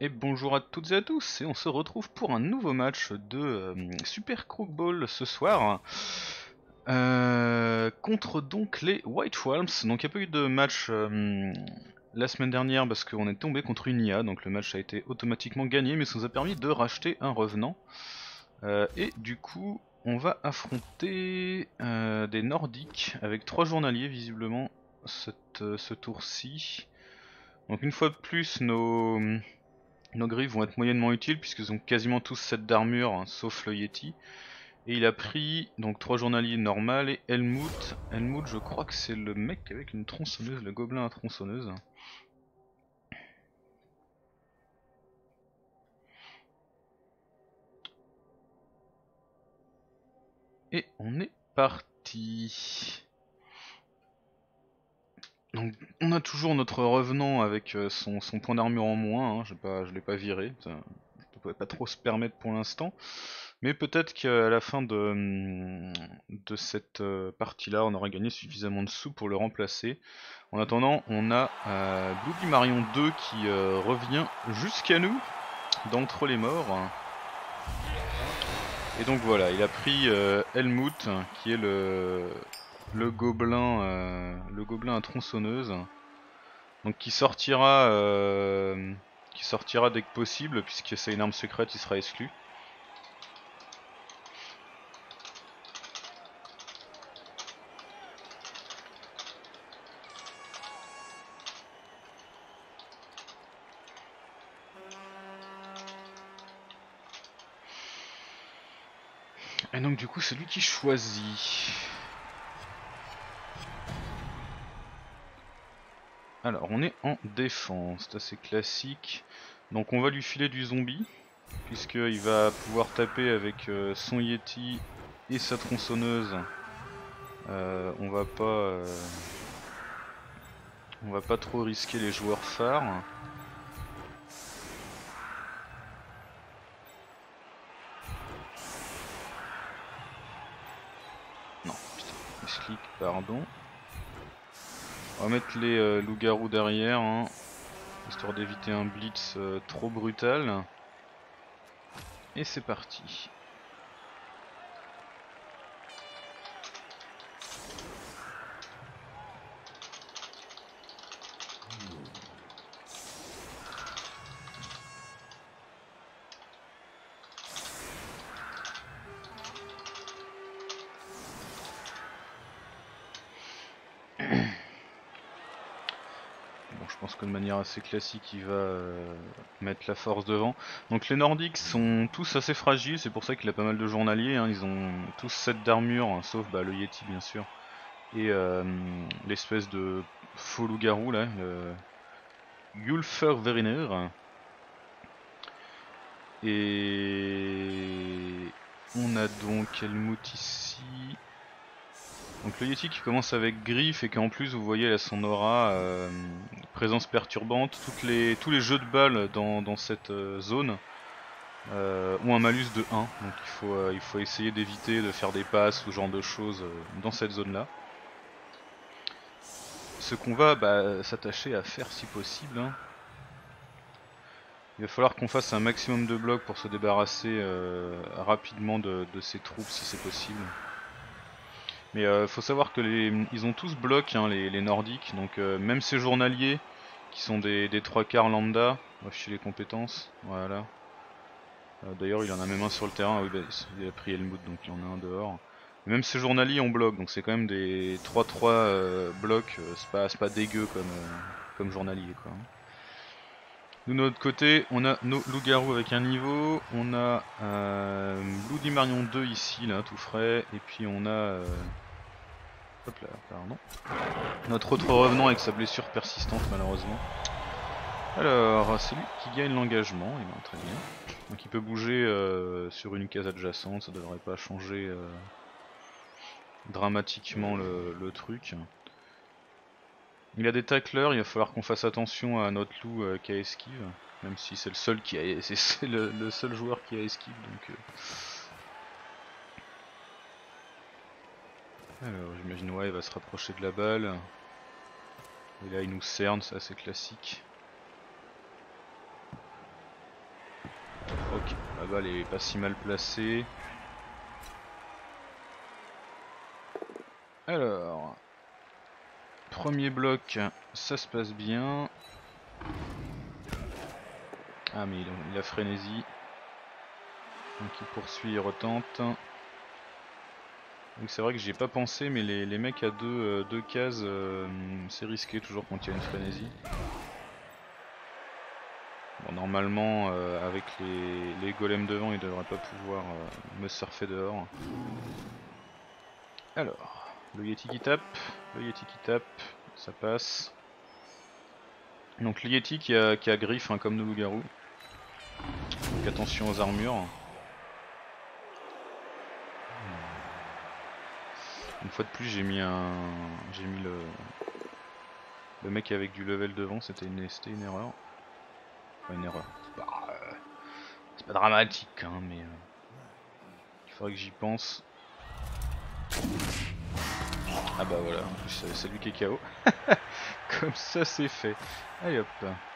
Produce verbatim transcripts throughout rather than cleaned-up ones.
Et bonjour à toutes et à tous, et on se retrouve pour un nouveau match de euh, Super Crookball ce soir euh, contre donc les White Worms. Donc il n'y a pas eu de match euh, la semaine dernière parce qu'on est tombé contre une I A, donc le match a été automatiquement gagné, mais ça nous a permis de racheter un revenant. Euh, et du coup, on va affronter euh, des Nordiques avec trois journaliers visiblement cette, euh, ce tour-ci. Donc une fois de plus, nos Nos griffes vont être moyennement utiles puisqu'ils ont quasiment tous sept d'armure, hein, sauf le Yeti. Et il a pris donc trois journaliers normales et Helmut. Helmut, je crois que c'est le mec avec une tronçonneuse, le gobelin à tronçonneuse. Et on est parti. Donc on a toujours notre revenant avec euh, son, son point d'armure en moins, hein, je ne l'ai pas viré, ça, je ne pouvais pas trop se permettre pour l'instant. Mais peut-être qu'à la fin de, hum, de cette euh, partie-là, on aura gagné suffisamment de sous pour le remplacer. En attendant, on a euh, Bloody Marion deux qui euh, revient jusqu'à nous, d'entre les morts. Et donc voilà, il a pris euh, Helmut, qui est le, le gobelin, euh, le gobelin à tronçonneuse, donc qui sortira, euh, qui sortira dès que possible, puisque c'est une arme secrète, il sera exclu. Et donc du coup c'est lui qui choisit. Alors on est en défense, c'est assez classique. Donc on va lui filer du zombie, puisqu'il va pouvoir taper avec euh, son Yeti et sa tronçonneuse. Euh, on va pas euh, on va pas trop risquer les joueurs phares. Non, putain, misclick, pardon. On va mettre les euh, loups-garous derrière, hein, histoire d'éviter un blitz euh, trop brutal. Et c'est parti. Bon, je pense que de manière assez classique, il va euh, mettre la force devant. Donc les Nordiques sont tous assez fragiles, c'est pour ça qu'il a pas mal de journaliers. Hein. Ils ont tous sept d'armure, hein, sauf bah, le Yeti bien sûr. Et euh, l'espèce de faux loup-garou là, le Yulfer Veriner. Et on a donc Helmut ici. Donc le Yeti qui commence avec griffe et qui en plus vous voyez là son aura, euh, présence perturbante, toutes les, tous les jeux de balles dans, dans cette euh, zone euh, ont un malus de un, donc il faut, euh, il faut essayer d'éviter de faire des passes ou ce genre de choses euh, dans cette zone là. Ce qu'on va bah, s'attacher à faire si possible. Hein. Il va falloir qu'on fasse un maximum de blocs pour se débarrasser euh, rapidement de, de ces troupes si c'est possible. Mais euh, faut savoir que les, ils ont tous bloc, hein, les, les nordiques, donc euh, même ces journaliers qui sont des, des trois quarts lambda, on va afficher les compétences, voilà. Euh, D'ailleurs il en a même un sur le terrain, ah oui, bah, il a pris Helmut donc il y en a un dehors. Et même ces journaliers ont bloc, donc c'est quand même des trois trois euh, blocs, euh, c'est pas, pas dégueu comme, euh, comme journalier quoi. Nous, de notre côté, on a nos loups-garous avec un niveau, on a euh, Bloody Marion deux ici, là, tout frais, et puis on a... Euh, hop là, pardon. Notre autre revenant avec sa blessure persistante, malheureusement. Alors, c'est lui qui gagne l'engagement, et ben, très bien. Donc il peut bouger euh, sur une case adjacente, ça devrait pas changer euh, dramatiquement le, le truc. Il a des tacleurs, il va falloir qu'on fasse attention à notre loup euh, qui a esquive. Même si c'est le seul qui a, c'est le, le seul joueur qui a esquive, donc. Euh... Alors, j'imagine ouais, il va se rapprocher de la balle. Et là, il nous cerne, c'est assez classique. La balle est pas si mal placée. Alors, premier bloc, ça se passe bien. Ah mais il a, il a frénésie. Donc il poursuit, il retente. Donc c'est vrai que j'y ai pas pensé, mais les, les mecs à deux, euh, deux cases, euh, c'est risqué toujours quand il y a une frénésie. Bon, normalement, euh, avec les, les golems devant, ils devraient pas pouvoir euh, me surfer dehors. Alors, le Yeti qui tape, le Yeti qui tape, ça passe. Donc le Yeti qui a, qui a griffe hein, comme nos loups-garous. Donc attention aux armures. Une fois de plus j'ai mis un. J'ai mis le. Le mec avec du level devant, c'était une, une erreur. Enfin une erreur. C'est pas, euh, c'est pas dramatique hein, mais euh, il faudrait que j'y pense. Ah bah voilà, en plus c'est lui qui est K O. Comme ça c'est fait. Allez hop.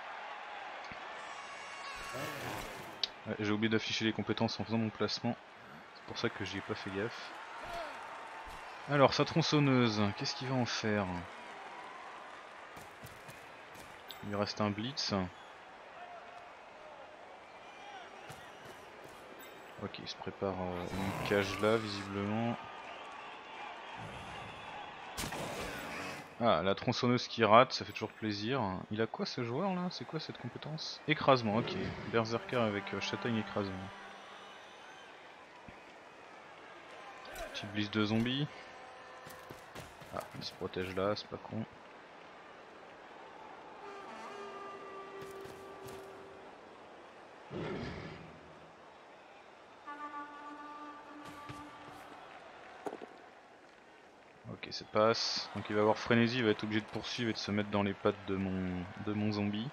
Ouais, j'ai oublié d'afficher les compétences en faisant mon placement. C'est pour ça que j'y ai pas fait gaffe. Alors sa tronçonneuse, qu'est-ce qu'il va en faire? Il lui reste un blitz. Ok, il se prépare euh, une cage là visiblement. Ah, la tronçonneuse qui rate, ça fait toujours plaisir. Il a quoi ce joueur là? C'est quoi cette compétence? Écrasement, ok. Berserker avec euh, châtaigne écrasement. Petit blitz de zombies. Ah, il se protège là, c'est pas con. Ok, ça passe. Donc il va avoir frénésie, il va être obligé de poursuivre et de se mettre dans les pattes de mon, de mon zombie.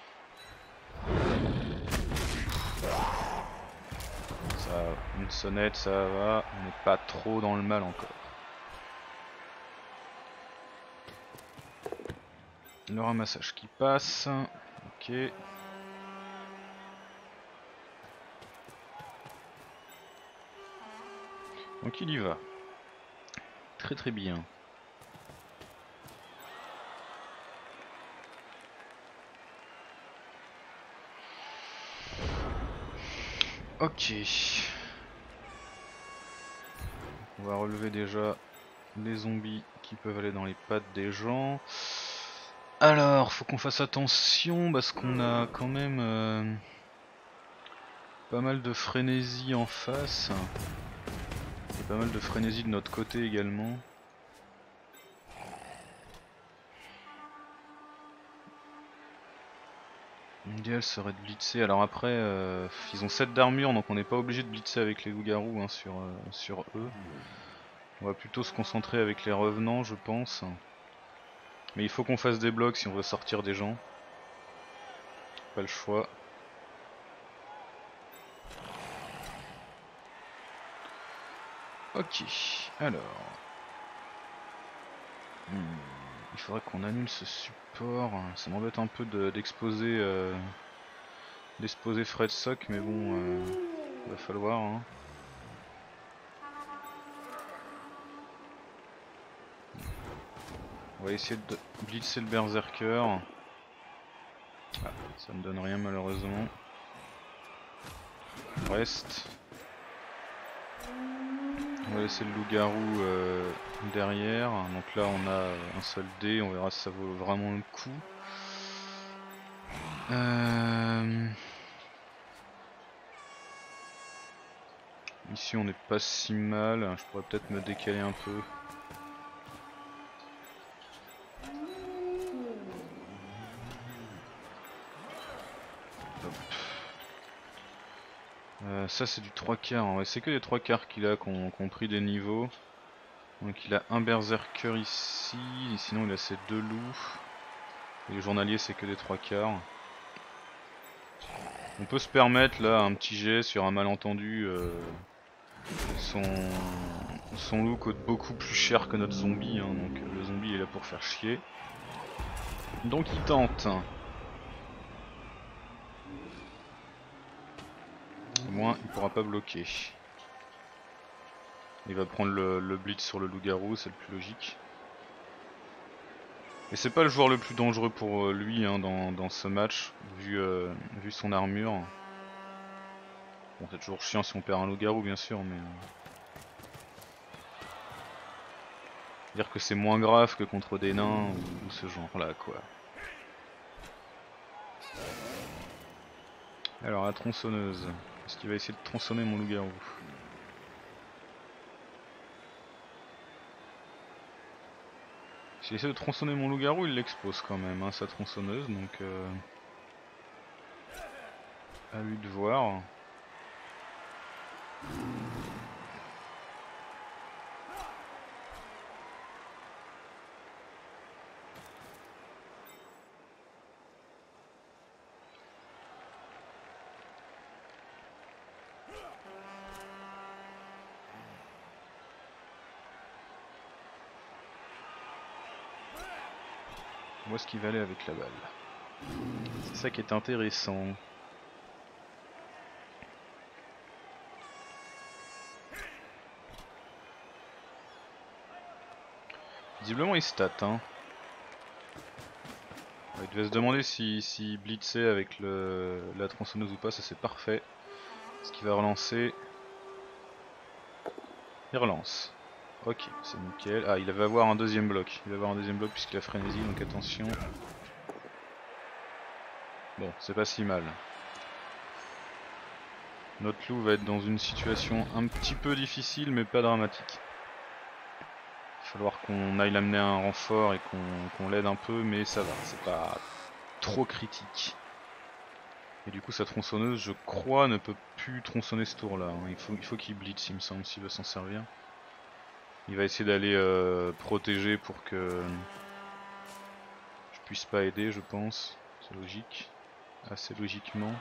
Ça, une sonnette, ça va. On n'est pas trop dans le mal encore. Le ramassage qui passe. Ok. Donc il y va. Très très bien. Ok. On va relever déjà les zombies qui peuvent aller dans les pattes des gens. Alors, faut qu'on fasse attention parce qu'on a quand même euh, pas mal de frénésie en face. Et pas mal de frénésie de notre côté également. L'idéal serait de blitzer. Alors après, euh, ils ont sept d'armure donc on n'est pas obligé de blitzer avec les loups-garous hein, sur, euh, sur eux. On va plutôt se concentrer avec les revenants, je pense. Mais il faut qu'on fasse des blocs si on veut sortir des gens. Pas le choix. Ok, alors. Hmm. Il faudrait qu'on annule ce support. Ça m'embête un peu d'exposer de, euh, d'exposer Fred Sock, mais bon, euh, va falloir. Hein. On va essayer de blitzer le berserker. Ah, ça ne donne rien malheureusement. On reste. On va laisser le loup-garou euh, derrière. Donc là on a un seul dé, on verra si ça vaut vraiment le coup. Euh... Ici on n'est pas si mal, je pourrais peut-être me décaler un peu. Euh, ça c'est du trois quarts, ouais, c'est que des trois quarts qu'il a qui ont pris des niveaux. Donc il a un berserker ici, et sinon il a ses deux loups. Et le journalier c'est que des trois quarts. On peut se permettre là un petit jet sur un malentendu. Euh, son, son loup coûte beaucoup plus cher que notre zombie, hein, donc le zombie est là pour faire chier. Donc il tente. moins il pourra pas bloquer. Il va prendre le, le blitz sur le loup-garou, c'est le plus logique. Et c'est pas le joueur le plus dangereux pour lui hein, dans, dans ce match, vu, euh, vu son armure. Bon, c'est toujours chiant si on perd un loup-garou bien sûr, mais... dire que c'est moins grave que contre des nains ou, ou ce genre là quoi. Alors la tronçonneuse, est-ce qu'il va essayer de tronçonner mon loup-garou? S'il essaie de tronçonner mon loup-garou, il l'expose quand même, hein, sa tronçonneuse, donc euh, à lui de voir. Où est-ce qu'il va aller avec la balle? C'est ça qui est intéressant. Visiblement il stat hein. Il devait se demander si, si blitzait avec le, la tronçonneuse ou pas, ça c'est parfait. Est-ce qu'il va relancer? Il relance. Ok, c'est nickel. Ah, il va avoir un deuxième bloc. Il va avoir un deuxième bloc puisqu'il a frénésie, donc attention. Bon, c'est pas si mal. Notre loup va être dans une situation un petit peu difficile, mais pas dramatique. Il va falloir qu'on aille l'amener à un renfort et qu'on qu'on l'aide un peu, mais ça va, c'est pas trop critique. Et du coup, sa tronçonneuse, je crois, ne peut plus tronçonner ce tour-là. Hein. Il faut, il faut qu'il blitz, il me semble, s'il veut s'en servir. Il va essayer d'aller euh, protéger pour que je puisse pas aider, je pense. C'est logique. Assez logiquement.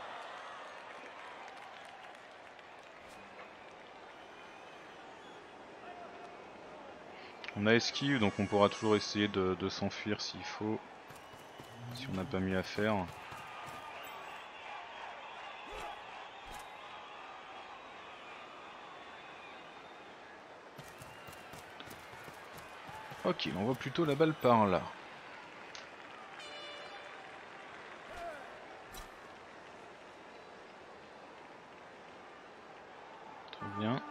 On a esquive, donc on pourra toujours essayer de, de s'enfuir s'il faut. Si on n'a pas mieux à faire. Ok, on voit plutôt la balle par là. Très bien.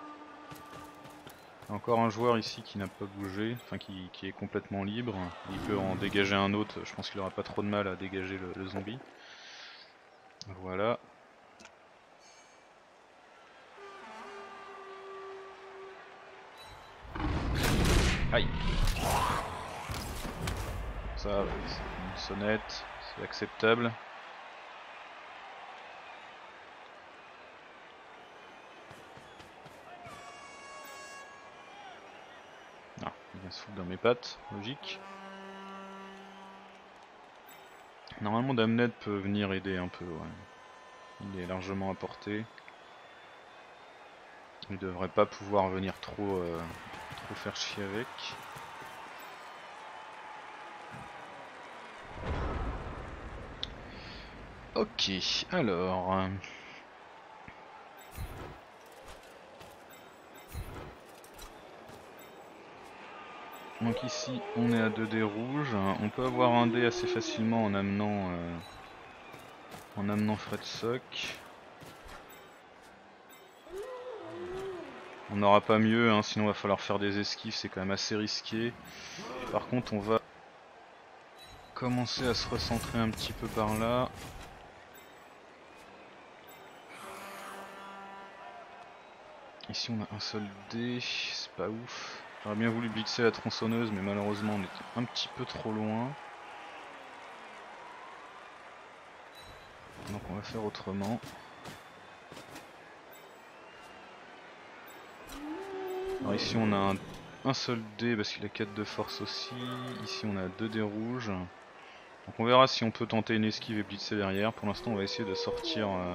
Encore un joueur ici qui n'a pas bougé, enfin qui, qui est complètement libre. Il peut en dégager un autre, je pense qu'il aura pas trop de mal à dégager le, le zombie. Voilà. Aïe. Ça, c'est une sonnette, c'est acceptable. Ah, il vient se foutre dans mes pattes, logique. Normalement Damned peut venir aider un peu, ouais. Il est largement à portée. Il devrait pas pouvoir venir trop, euh, trop faire chier avec. Ok, alors... Donc ici on est à deux dés rouges, on peut avoir un dé assez facilement en amenant euh, en amenant Fred Sock. On n'aura pas mieux, hein, sinon il va falloir faire des esquives, c'est quand même assez risqué. Par contre on va commencer à se recentrer un petit peu par là. Ici on a un seul dé, c'est pas ouf. J'aurais bien voulu blitzer la tronçonneuse mais malheureusement on est un petit peu trop loin. Donc on va faire autrement. Alors ici on a un, un seul dé parce qu'il a quatre de force aussi. Ici on a deux dés rouges. Donc on verra si on peut tenter une esquive et blitzer derrière. Pour l'instant on va essayer de sortir euh,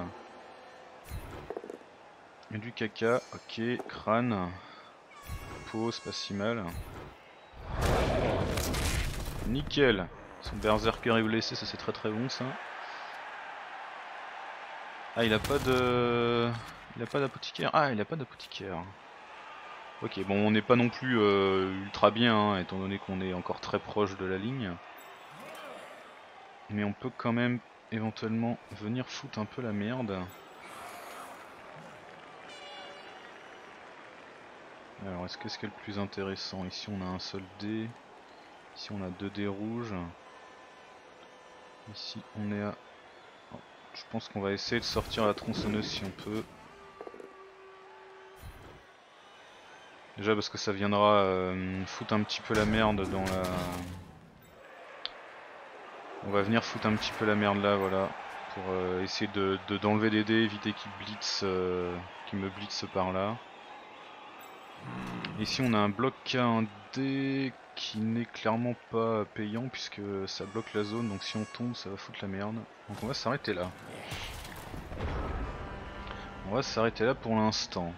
du caca. Ok, crâne. Pause, pas si mal. Nickel. Son berserker est blessé, ça c'est très très bon ça. Ah, il a pas de... Il a pas d'apothicaire. Ah, il a pas d'apothicaire. Ok, bon, on n'est pas non plus euh, ultra bien, hein, étant donné qu'on est encore très proche de la ligne. Mais on peut quand même éventuellement venir foutre un peu la merde. Alors, est-ce que ce qui est le plus intéressant? Ici, on a un seul dé. Ici, on a deux dés rouges. Ici, on est à... Oh, je pense qu'on va essayer de sortir la tronçonneuse si on peut. Déjà parce que ça viendra euh, foutre un petit peu la merde dans la... On va venir foutre un petit peu la merde là, voilà. Pour euh, essayer de d'enlever des dés, éviter qu'ils blitz, euh, qu'ils me blitz par là. Ici on a un bloc K un D qui n'est clairement pas payant puisque ça bloque la zone, donc si on tombe ça va foutre la merde. Donc on va s'arrêter là. On va s'arrêter là pour l'instant.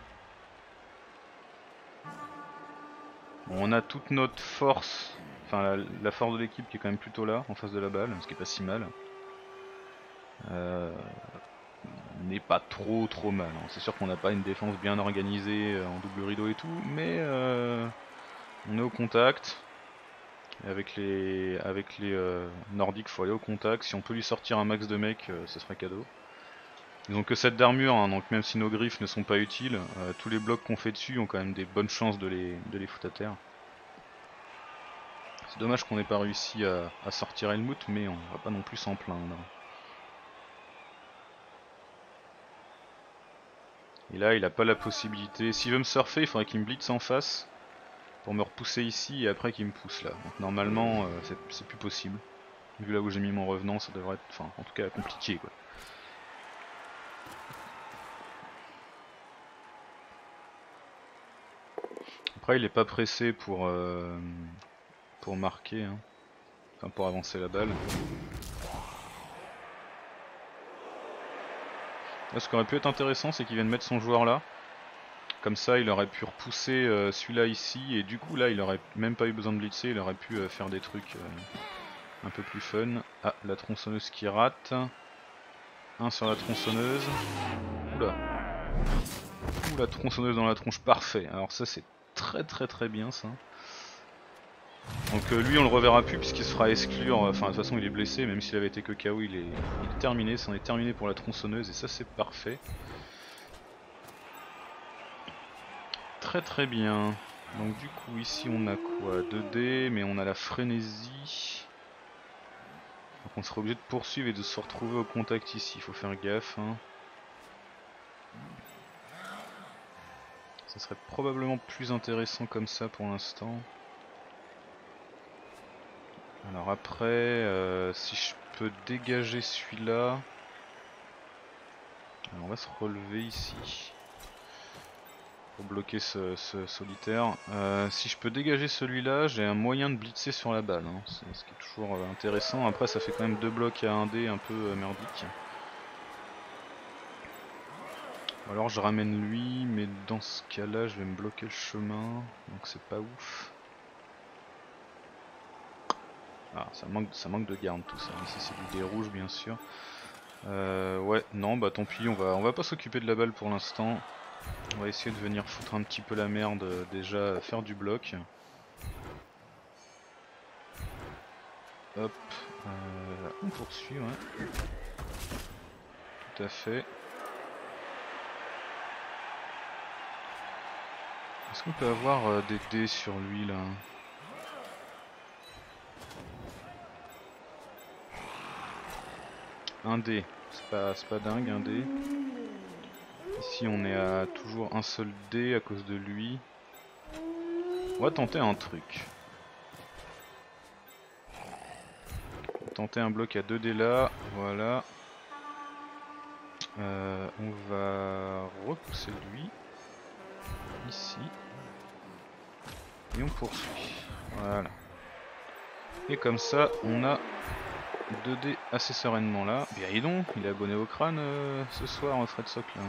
Bon, on a toute notre force, enfin la, la force de l'équipe qui est quand même plutôt là, en face de la balle, ce qui est pas si mal. Euh, n'est pas trop trop mal, hein. C'est sûr qu'on n'a pas une défense bien organisée euh, en double rideau et tout, mais euh, on est au contact. Et avec les, avec les euh, nordiques, faut aller au contact. Si on peut lui sortir un max de mecs, euh, ce serait cadeau. Ils ont que sept d'armure, hein, donc même si nos griffes ne sont pas utiles, euh, tous les blocs qu'on fait dessus ont quand même des bonnes chances de les, de les foutre à terre. C'est dommage qu'on n'ait pas réussi à, à sortir Helmut, mais on va pas non plus s'en plaindre. Et là, il a pas la possibilité. S'il veut me surfer, il faudrait qu'il me blitz en face pour me repousser ici et après qu'il me pousse là. Donc normalement, euh, c'est plus possible. Vu là où j'ai mis mon revenant, ça devrait être, enfin, en tout cas, compliqué quoi. Après, il est pas pressé pour euh, pour marquer, hein. Enfin pour avancer la balle. Là, ce qui aurait pu être intéressant, c'est qu'il vienne mettre son joueur là. Comme ça, il aurait pu repousser euh, celui-là ici, et du coup là, il aurait même pas eu besoin de blitzer, il aurait pu euh, faire des trucs euh, un peu plus fun. Ah, la tronçonneuse qui rate. Un sur la tronçonneuse. Oula. Ouh, la tronçonneuse dans la tronche, parfait. Alors ça, c'est très très très bien ça. Donc euh, lui, on le reverra plus puisqu'il se fera exclure. Enfin, de toute façon, il est blessé, même s'il avait été que K O, il est, il est terminé. C'en est terminé pour la tronçonneuse, et ça, c'est parfait. Très très bien. Donc du coup ici on a quoi? deux dés, mais on a la frénésie. Donc on sera obligé de poursuivre et de se retrouver au contact ici, il faut faire gaffe, hein. Ça serait probablement plus intéressant comme ça pour l'instant. Alors après, euh, si je peux dégager celui-là... On va se relever ici. Pour bloquer ce, ce solitaire. Euh, si je peux dégager celui-là, j'ai un moyen de blitzer sur la balle, hein. C'est ce qui est toujours euh, intéressant. Après ça fait quand même deux blocs à un dé un peu euh, merdique. Ou alors je ramène lui, mais dans ce cas-là je vais me bloquer le chemin, donc c'est pas ouf. Ah, ça manque, ça manque de garde tout ça. Ici c'est du dé rouge bien sûr. Euh, ouais, non, bah tant pis, on va, on va pas s'occuper de la balle pour l'instant. On va essayer de venir foutre un petit peu la merde, euh, déjà faire du bloc. Hop, euh, on poursuit, ouais. Tout à fait. Est-ce qu'on peut avoir euh, des dés sur lui là? Un dé, c'est pas, pas dingue un dé. Ici on est à toujours un seul dé à cause de lui. On va tenter un truc. On va tenter un bloc à deux dés là, voilà. Euh, on va repousser lui. Ici. Et on poursuit. Voilà. Et comme ça on a deux dés assez sereinement là. Bien dis donc, il est abonné au crâne euh, ce soir, Fred Sock là.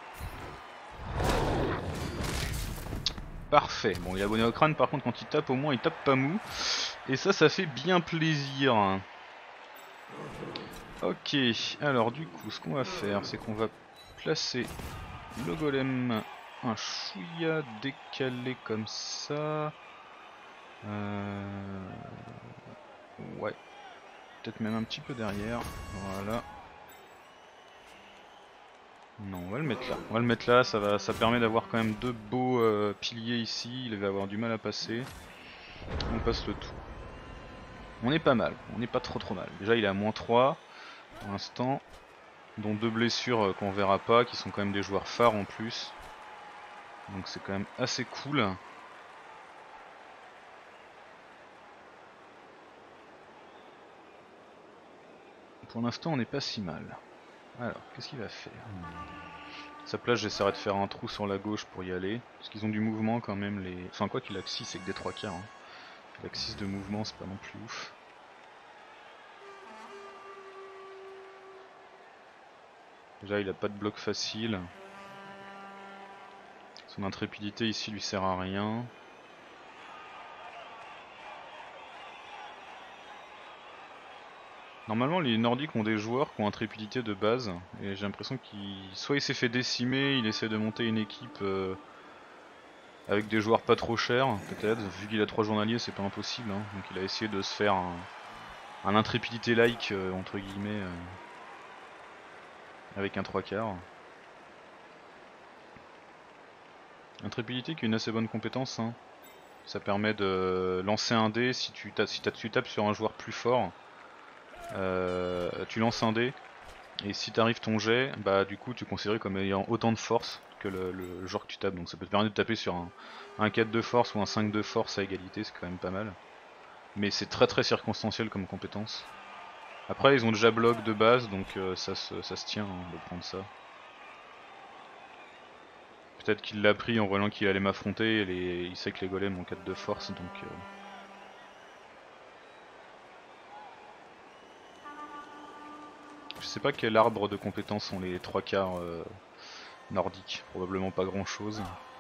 Parfait. Bon, il est abonné au crâne, par contre quand il tape au moins il tape pas mou. Et ça, ça fait bien plaisir. Ok, alors du coup ce qu'on va faire c'est qu'on va placer le golem un chouïa décalé comme ça. Euh... Ouais, peut-être même un petit peu derrière, voilà. Non, on va le mettre là. On va le mettre là, ça, va, ça permet d'avoir quand même deux beaux euh, piliers ici, il va avoir du mal à passer. On passe le tout. On est pas mal, on n'est pas trop trop mal. Déjà il est à moins trois pour l'instant, dont deux blessures euh, qu'on verra pas, qui sont quand même des joueurs phares en plus. Donc c'est quand même assez cool. Pour l'instant on n'est pas si mal. Alors, qu'est-ce qu'il va faire? Sa place, j'essaierai de faire un trou sur la gauche pour y aller. Parce qu'ils ont du mouvement quand même, les... Enfin quoi qu'il a que six, c'est que des trois quarts. Hein. Il a que six de mouvement, c'est pas non plus ouf. Déjà il a pas de bloc facile. Son intrépidité ici lui sert à rien. Normalement les nordiques ont des joueurs qui ont intrépidité de base. Et j'ai l'impression qu'il... Soit il s'est fait décimer, il essaie de monter une équipe euh, avec des joueurs pas trop chers, peut-être. Vu qu'il a trois journaliers c'est pas impossible. Hein. Donc il a essayé de se faire un, un intrépidité like euh, entre guillemets. Euh, avec un trois quarts. Intrépidité qui est une assez bonne compétence. Hein. Ça permet de lancer un dé si tu, si tu tapes sur un joueur plus fort. Euh, tu lances un dé et si t'arrives ton jet, bah du coup tu considères comme ayant autant de force que le, le joueur que tu tapes. Donc ça peut te permettre de taper sur un, un quatre de force ou un cinq de force à égalité, c'est quand même pas mal. Mais c'est très très circonstanciel comme compétence. Après ils ont déjà bloc de base donc euh, ça, se, ça se tient hein, de prendre ça. Peut-être qu'il l'a pris en voyant qu'il allait m'affronter, il sait que les golems ont quatre de force donc... Euh... Je sais pas quel arbre de compétences sont les trois quarts euh, nordiques, probablement pas grand chose.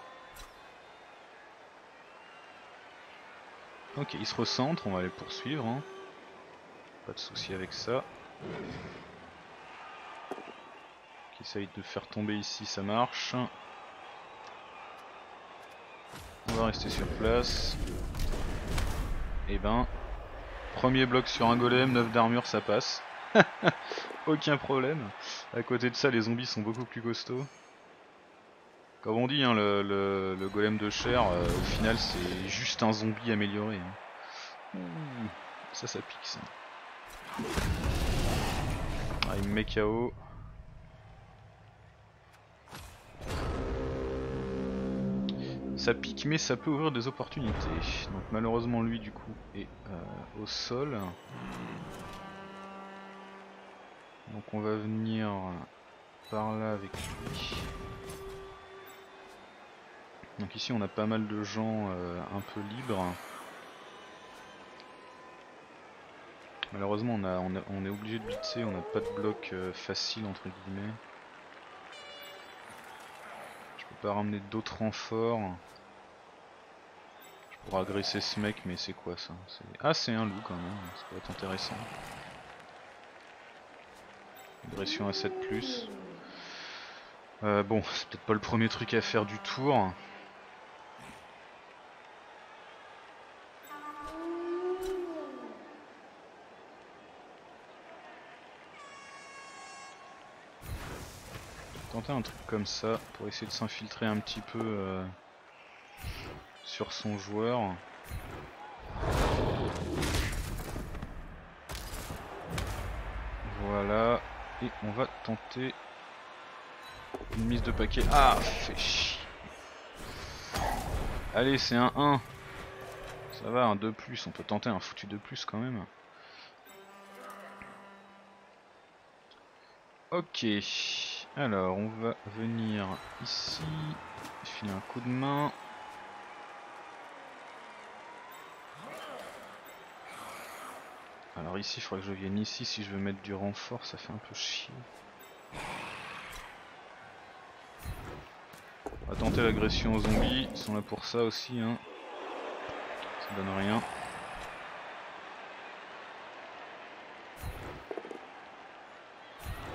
Ok, il se recentre, on va les poursuivre. Hein. Pas de souci avec ça. Qui essaye de faire tomber ici, ça marche. On va rester sur place. Et ben, premier bloc sur un golem, neuf d'armure, ça passe. Aucun problème. À côté de ça, les zombies sont beaucoup plus costauds. Comme on dit, hein, le, le, le golem de chair, euh, au final, c'est juste un zombie amélioré. Hein. Ouh, ça, ça pique ça. Ah, il me met K O. Ça pique mais ça peut ouvrir des opportunités. Donc malheureusement lui du coup est euh, au sol. Donc on va venir par là avec lui. Donc ici on a pas mal de gens euh, un peu libres. Malheureusement on, a, on, a, on est obligé de blitzer, on n'a pas de bloc euh, facile entre guillemets. Je peux pas ramener d'autres renforts. Je pourrais agresser ce mec mais c'est quoi ça? Ah c'est un loup quand même, ça peut être intéressant. Agression à sept plus. Euh, bon, c'est peut-être pas le premier truc à faire du tour. Tenter un truc comme ça pour essayer de s'infiltrer un petit peu euh, sur son joueur. Voilà, et on va tenter une mise de paquet. Ah, fait chier. Allez, c'est un un. Ça va, un deux plus, on peut tenter un foutu deux plus quand même. Ok, alors on va venir ici, filer un coup de main. Alors ici il faudrait que je vienne ici si je veux mettre du renfort, ça fait un peu chier. On va tenter l'agression aux zombies, ils sont là pour ça aussi hein. Ça donne rien.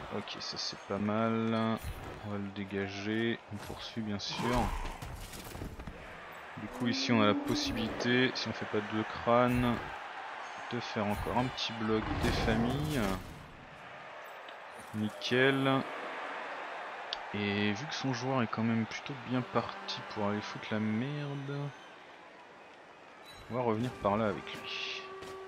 Ok, ça c'est pas mal. On va le dégager. On poursuit bien sûr. Du coup ici on a la possibilité, si on fait pas deux crânes, de faire encore un petit bloc des familles. Nickel. Et vu que son joueur est quand même plutôt bien parti pour aller foutre la merde, on va revenir par là avec lui.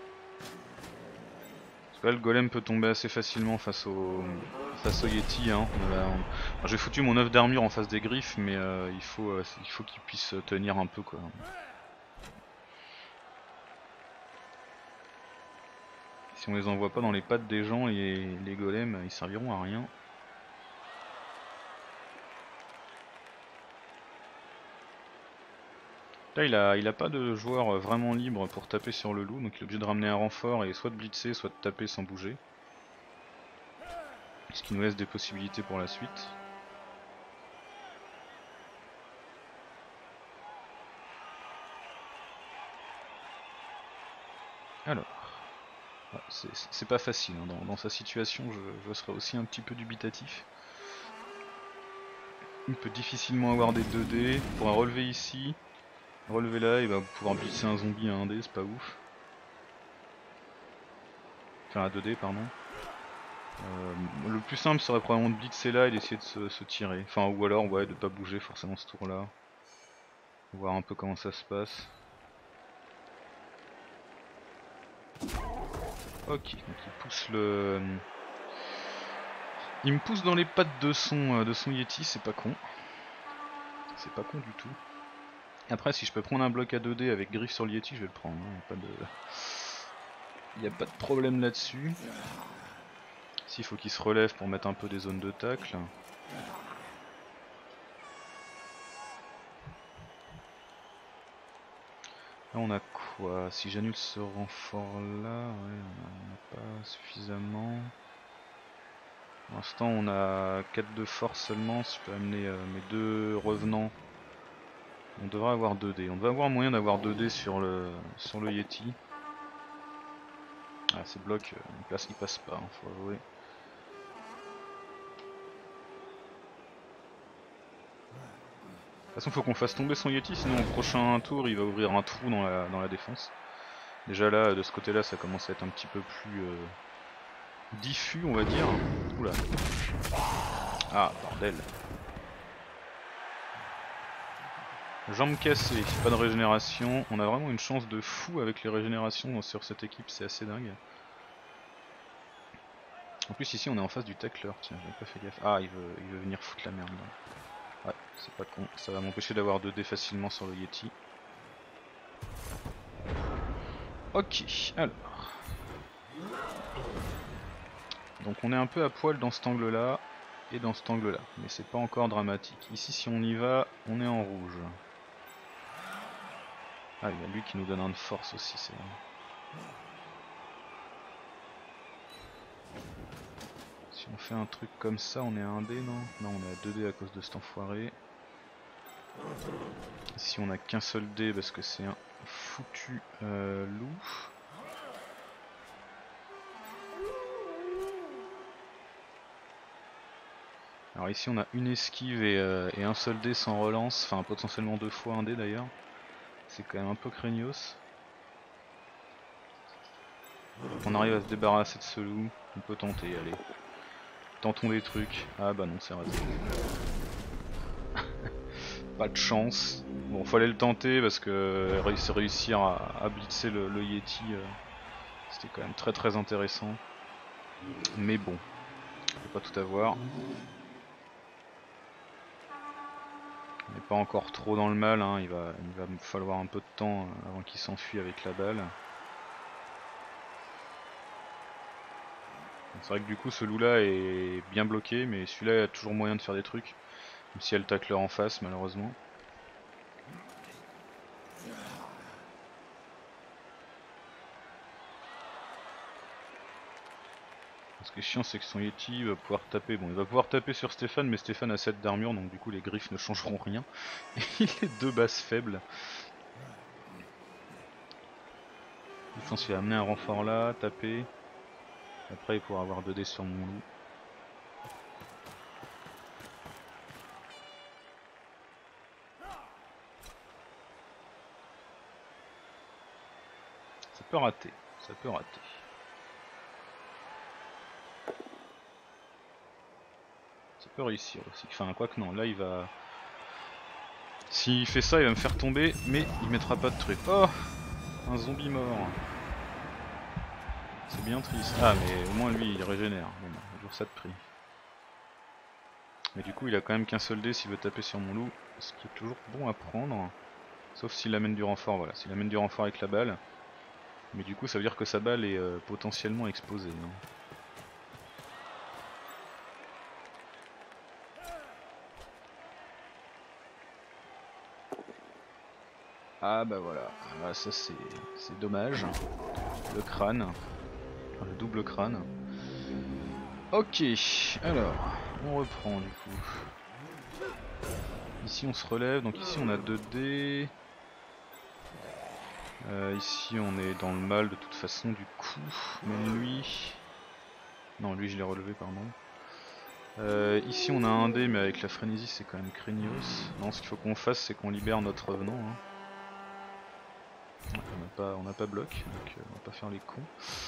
Parce que là le golem peut tomber assez facilement face au face au Yeti. Hein. On a la... enfin, j'ai foutu mon œuf d'armure en face des griffes, mais euh, il faut euh, il faut qu'il puisse tenir un peu quoi. Si on les envoie pas dans les pattes des gens, les, les golems ils serviront à rien. Là il a, il a pas de joueur vraiment libre pour taper sur le loup, donc il est obligé de ramener un renfort et soit de blitzer, soit de taper sans bouger. Ce qui nous laisse des possibilités pour la suite. Alors, ouais, c'est pas facile, hein. dans, dans sa situation je, je serais aussi un petit peu dubitatif. Il peut difficilement avoir des deux dés, il pourra relever ici, relever là, il va pouvoir blitzer un zombie à un dé, c'est pas ouf. Enfin à deux dés pardon. Euh, le plus simple serait probablement de blitzer là et d'essayer de se, se tirer. Enfin ou alors ouais de pas bouger forcément ce tour là. Voir un peu comment ça se passe. Ok, donc il pousse le... Il me pousse dans les pattes de son, de son Yeti, c'est pas con. C'est pas con du tout. Après si je peux prendre un bloc à deux dés avec griffe sur le Yeti, je vais le prendre. Il hein. n'y a, de... a pas de problème là-dessus. S'il faut qu'il se relève pour mettre un peu des zones de tacle. Là on a quoi? Si j'annule ce renfort là, ouais, on n'a pas suffisamment. Pour l'instant on a quatre de force seulement, si je peux amener euh, mes deux revenants. On devrait avoir deux dés. On devrait avoir moyen d'avoir deux dés sur le sur le Yeti. Ah ces blocs, euh, ils, passent, ils passent pas, hein, faut avouer. De toute façon faut qu'on fasse tomber son Yeti, sinon au prochain tour il va ouvrir un trou dans la, dans la défense. Déjà là, de ce côté là, ça commence à être un petit peu plus euh, diffus on va dire. Oula. Ah bordel. Jambes cassées, pas de régénération. On a vraiment une chance de fou avec les régénérations sur cette équipe, c'est assez dingue. En plus ici on est en face du tacler, tiens j'avais pas fait gaffe. Ah il veut, il veut venir foutre la merde là. Ouais, c'est pas con, ça va m'empêcher d'avoir deux dés facilement sur le Yeti. Ok, alors. Donc on est un peu à poil dans cet angle là et dans cet angle là, mais c'est pas encore dramatique. Ici si on y va, on est en rouge. Ah il y a lui qui nous donne un de force aussi, c'est vrai. Si on fait un truc comme ça, on est à un dé non? Non on est à deux dés à cause de cet enfoiré. Ici on a qu'un seul dé parce que c'est un foutu euh, loup. Alors ici on a une esquive et, euh, et un seul dé sans relance, enfin potentiellement deux fois un dé d'ailleurs. C'est quand même un peu craignos. On arrive à se débarrasser de ce loup, on peut tenter, allez. Tentons des trucs. Ah bah non c'est raté. Pas de chance. Bon fallait le tenter parce que réussir à, à blitzer le, le Yeti, euh, c'était quand même très très intéressant. Mais bon, on peut pas tout avoir. On n'est pas encore trop dans le mal, hein. il, va, il va me falloir un peu de temps avant qu'il s'enfuit avec la balle. C'est vrai que du coup ce loup là est bien bloqué, mais celui-là a toujours moyen de faire des trucs. Même si elle le tacleur en face malheureusement. Ce qui est chiant c'est que son Yeti va pouvoir taper, bon il va pouvoir taper sur Stéphane, mais Stéphane a sept d'armure donc du coup les griffes ne changeront rien. Et il est deux bases faibles. Je pense qu'il va amener un renfort là, taper. Après il pourra avoir deux dés sur mon loup. peut rater, ça peut rater. Ça peut réussir aussi, enfin quoi que non, là il va... S'il fait ça il va me faire tomber, mais il mettra pas de truc. Oh, un zombie mort. C'est bien triste. Ah mais au moins lui il régénère, bon bah, toujours ça de prix. Mais du coup il a quand même qu'un seul dé s'il veut taper sur mon loup, ce qui est toujours bon à prendre. Sauf s'il amène du renfort, voilà, s'il amène du renfort avec la balle. Mais du coup ça veut dire que sa balle est euh, potentiellement exposée. Hein. Ah bah voilà, ah, ça c'est dommage. Le crâne, enfin, le double crâne. Ok, alors, on reprend du coup. Ici on se relève, donc ici on a deux dés. Euh, ici on est dans le mal de toute façon du coup, même lui. Non lui je l'ai relevé pardon. Euh, ici on a un dé mais avec la frénésie c'est quand même craignos. Non ce qu'il faut qu'on fasse c'est qu'on libère notre revenant. Hein. On n'a pas, on n'a pas bloc, donc euh, on va pas faire les cons.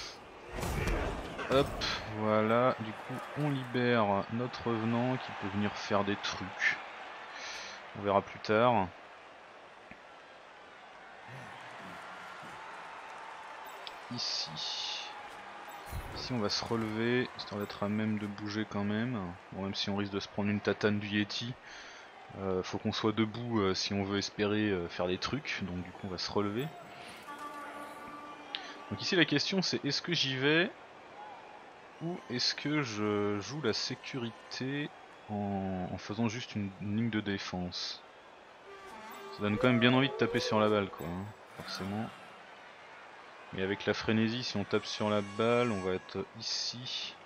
Hop, voilà, du coup on libère notre revenant qui peut venir faire des trucs. On verra plus tard. Ici. Ici on va se relever, histoire d'être à même de bouger quand même. Bon, même si on risque de se prendre une tatane du Yeti. Euh, faut qu'on soit debout euh, si on veut espérer euh, faire des trucs, donc du coup on va se relever. Donc ici la question c'est est-ce que j'y vais ou est-ce que je joue la sécurité en, en faisant juste une, une ligne de défense. Ça donne quand même bien envie de taper sur la balle quoi, hein, forcément. Mais avec la frénésie si on tape sur la balle on va être ici.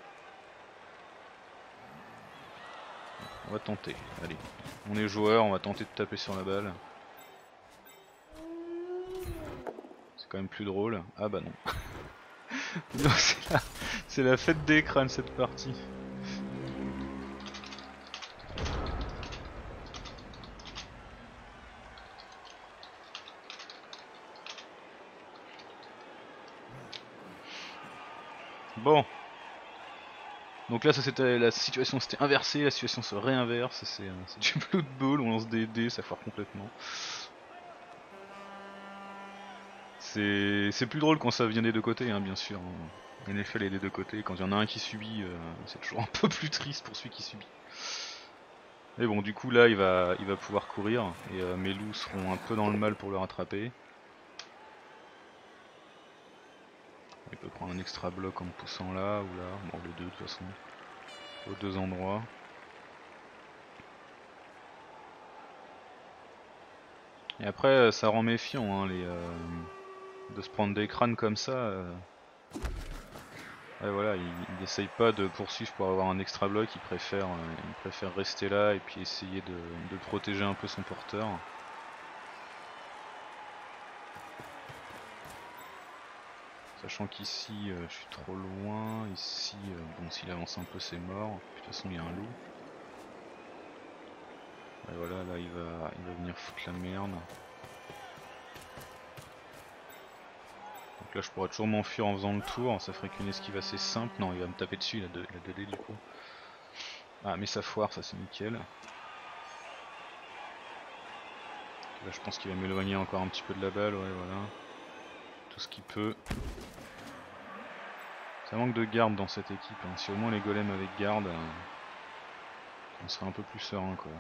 On va tenter, allez. On est joueur, on va tenter de taper sur la balle. C'est quand même plus drôle. Ah bah non. Non, c'est la, c'est la fête des crânes cette partie. Bon. Donc là ça c'était la situation s'était inversée, la situation se réinverse, c'est du Blood Bowl, on lance des dés, ça foire complètement. C'est plus drôle quand ça vient des deux côtés hein, bien sûr. En effet les deux côtés, quand il y en a un qui subit, euh, c'est toujours un peu plus triste pour celui qui subit. Mais bon du coup là il va, il va pouvoir courir et euh, mes loups seront un peu dans le mal pour le rattraper. Il peut prendre un extra bloc en me poussant là ou là, bon les deux de toute façon, aux deux endroits. Et après ça rend méfiant hein, les, euh, de se prendre des crânes comme ça. Euh... Ouais, voilà, il, il essaye pas de poursuivre pour avoir un extra bloc, il préfère, euh, il préfère rester là et puis essayer de, de protéger un peu son porteur. Sachant qu'ici euh, je suis trop loin, ici euh, bon s'il avance un peu c'est mort, de toute façon il y a un loup. Et voilà là il va, il va venir foutre la merde. Donc là je pourrais toujours m'enfuir en faisant le tour, ça ferait qu'une esquive assez simple. Non il va me taper dessus, il a deux, il a deux dés du coup. Ah mais ça foire, ça c'est nickel. Là je pense qu'il va m'éloigner encore un petit peu de la balle, ouais voilà. Tout ce qu'il peut. Ça manque de garde dans cette équipe, hein. Si au moins les golems avec garde, euh, on serait un peu plus serein quoi.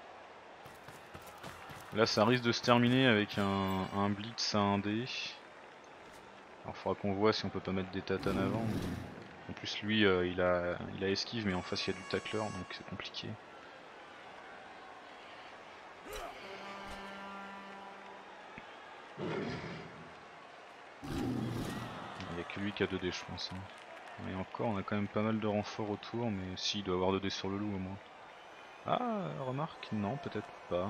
Là ça risque de se terminer avec un, un blitz à un dé. Alors faudra qu'on voit si on peut pas mettre des tatanes avant. Mais... En plus lui euh, il, a, il a esquive mais en face il y a du tacler donc c'est compliqué. Il n'y a que lui qui a deux dés je pense. Hein. Et encore on a quand même pas mal de renforts autour mais si il doit avoir deux dés sur le loup au moins. Ah remarque, non peut-être pas.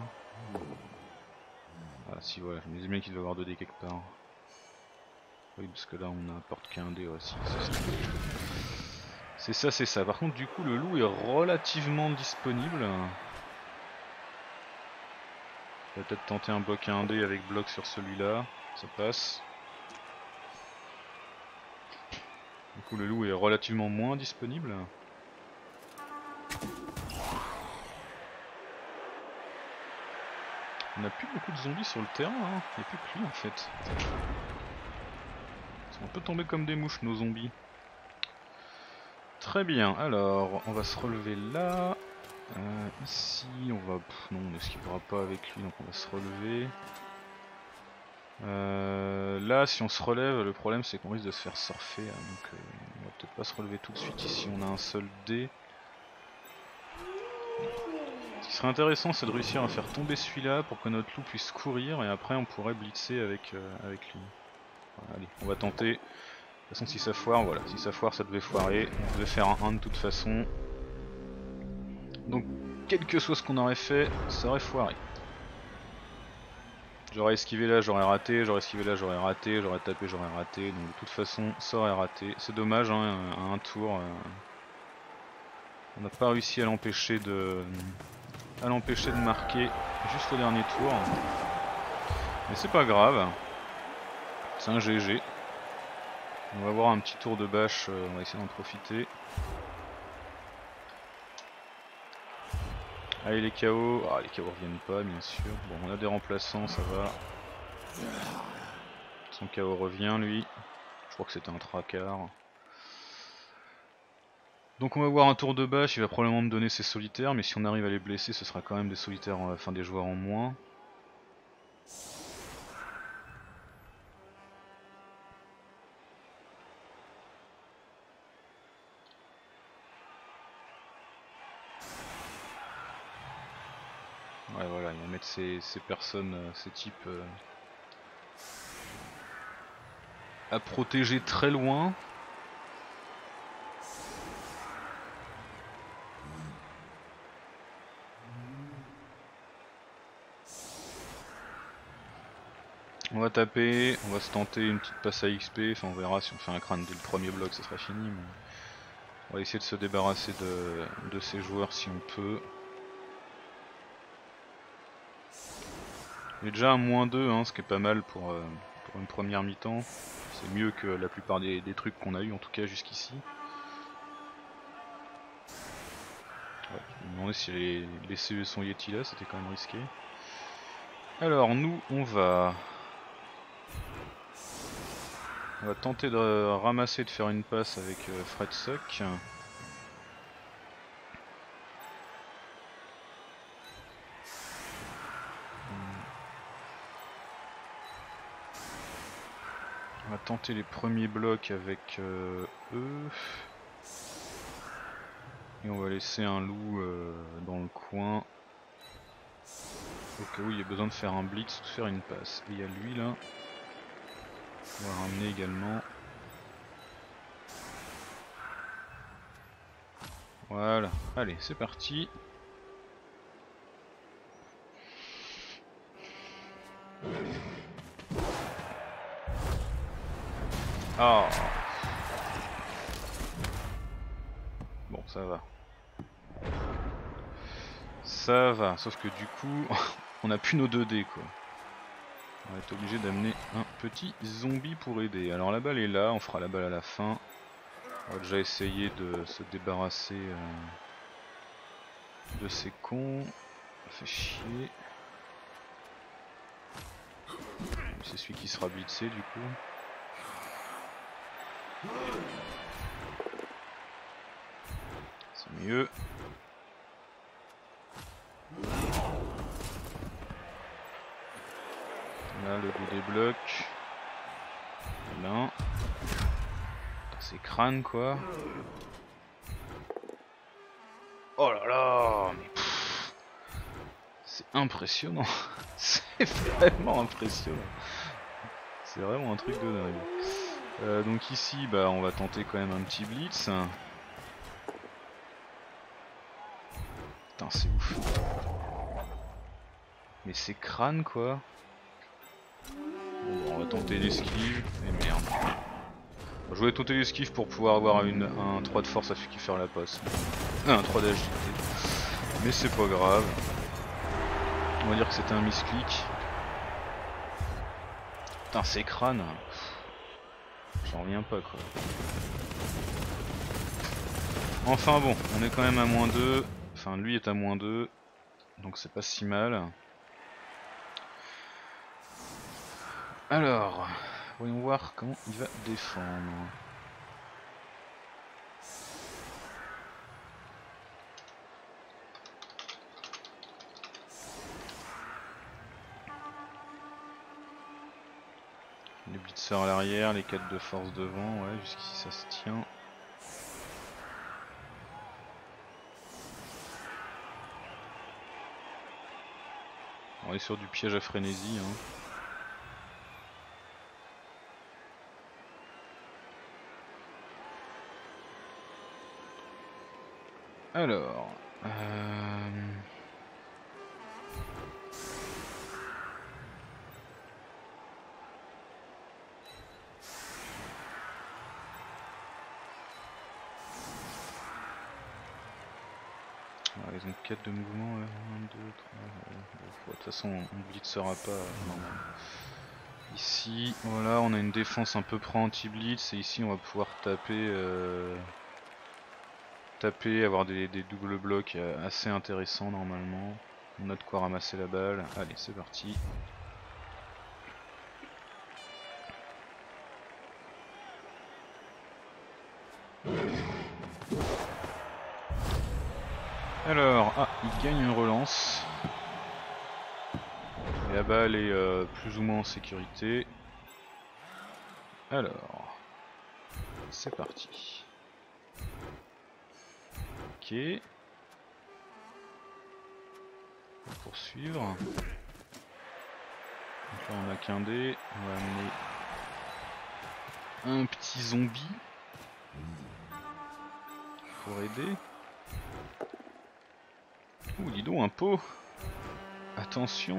Ah si voilà, je me disais bien qu'il doit avoir deux dés quelque part. Oui parce que là on n'apporte qu'un dé aussi. C'est ça, c'est ça. Par contre du coup le loup est relativement disponible. On va peut-être tenter un bloc à un dé avec bloc sur celui-là. Ça passe. coup le loup est relativement moins disponible. On n'a plus beaucoup de zombies sur le terrain, hein. Il n'y a plus que lui en fait. Ils sont un peu tombés comme des mouches nos zombies. Très bien, alors on va se relever là. Euh, ici on va... Pff, non on n'esquivera pas avec lui donc on va se relever. Euh, là si on se relève le problème c'est qu'on risque de se faire surfer hein, donc euh, on va peut-être pas se relever tout de suite ici, on a un seul dé. Ce qui serait intéressant c'est de réussir à faire tomber celui-là pour que notre loup puisse courir et après on pourrait blitzer avec, euh, avec lui. Voilà, allez on va tenter. De toute façon si ça foire, voilà, si ça foire ça devait foirer, on devait faire un un de toute façon. Donc quel que soit ce qu'on aurait fait, ça aurait foiré. J'aurais esquivé là, j'aurais raté, j'aurais esquivé là, j'aurais raté, j'aurais tapé, j'aurais raté, donc de toute façon ça aurait raté. C'est dommage, hein, à un tour, euh, on n'a pas réussi à l'empêcher de, à l'empêcher de marquer juste au dernier tour. Mais c'est pas grave, c'est un G G. On va avoir un petit tour de bâche, euh, on va essayer d'en profiter. Allez les K O, ah les K O reviennent pas bien sûr, bon on a des remplaçants ça va. Son K O revient lui, je crois que c'était un tracard. Donc on va voir un tour de bâche, il va probablement me donner ses solitaires, mais si on arrive à les blesser ce sera quand même des solitaires, enfin des joueurs en moins. Ouais voilà, il va mettre ces, ces personnes, ces types euh, à protéger très loin. On va taper, on va se tenter une petite passe à X P, enfin on verra si on fait un crâne dès le premier bloc ça sera fini. Mais on va essayer de se débarrasser de, de ces joueurs si on peut. Il est déjà à moins deux, hein, ce qui est pas mal pour, euh, pour une première mi-temps. C'est mieux que la plupart des, des trucs qu'on a eu en tout cas jusqu'ici. Ouais, je me demandais si les, les C E sont Yeti là, c'était quand même risqué. Alors nous on va... On va tenter de ramasser, de faire une passe avec euh, Fred Suck. On va tenter les premiers blocs avec euh, eux. Et on va laisser un loup euh, dans le coin. Au cas où il y a besoin de faire un blitz ou de faire une passe. Et il y a lui là. On va ramener également. Voilà, allez c'est parti. Ah. Bon ça va. Ça va, sauf que du coup on a plus nos deux dés quoi. On va être obligé d'amener un petit zombie pour aider. Alors la balle est là, on fera la balle à la fin. On va déjà essayer de se débarrasser euh, de ces cons. Ça fait chier. C'est celui qui sera blitzé du coup. C'est mieux. Là le goût des blocs. Là. C'est crâne quoi. Oh là là, mais c'est impressionnant. C'est vraiment impressionnant. C'est vraiment un truc de dingue. Euh, donc ici bah on va tenter quand même un petit blitz. Putain c'est ouf. Mais c'est crâne quoi. Bon, on va tenter l'esquive. Et merde. Je voulais tenter l'esquive pour pouvoir avoir une, un trois de force à celui qui fait la passe. Un trois d'agilité. Mais c'est pas grave. On va dire que c'était un misclick. Putain c'est crâne. J'en reviens pas quoi. Enfin bon, on est quand même à moins deux. Enfin lui est à moins deux. Donc c'est pas si mal. Alors, voyons voir comment il va défendre. Les blitzers à l'arrière, les quatre de force devant, ouais, jusqu'ici ça se tient. On est sur du piège à frénésie. Hein. Alors... Euh... Alors, ils ont quatre de mouvement, ouais. un, deux, trois... Ouais. De toute façon on blitzera pas normalement. Ici, voilà, on a une défense un peu près anti-blitz et ici on va pouvoir taper... Euh... taper, avoir des, des doubles blocs assez intéressants normalement. On a de quoi ramasser la balle. Allez, c'est parti. Alors, ah, il gagne une relance. Et la balle est euh, plus ou moins en sécurité. Alors, c'est parti. Ok. On va poursuivre. Donc là on a qu'un dé. On va amener un petit zombie pour aider. Ouh, dis donc, un pot. Attention.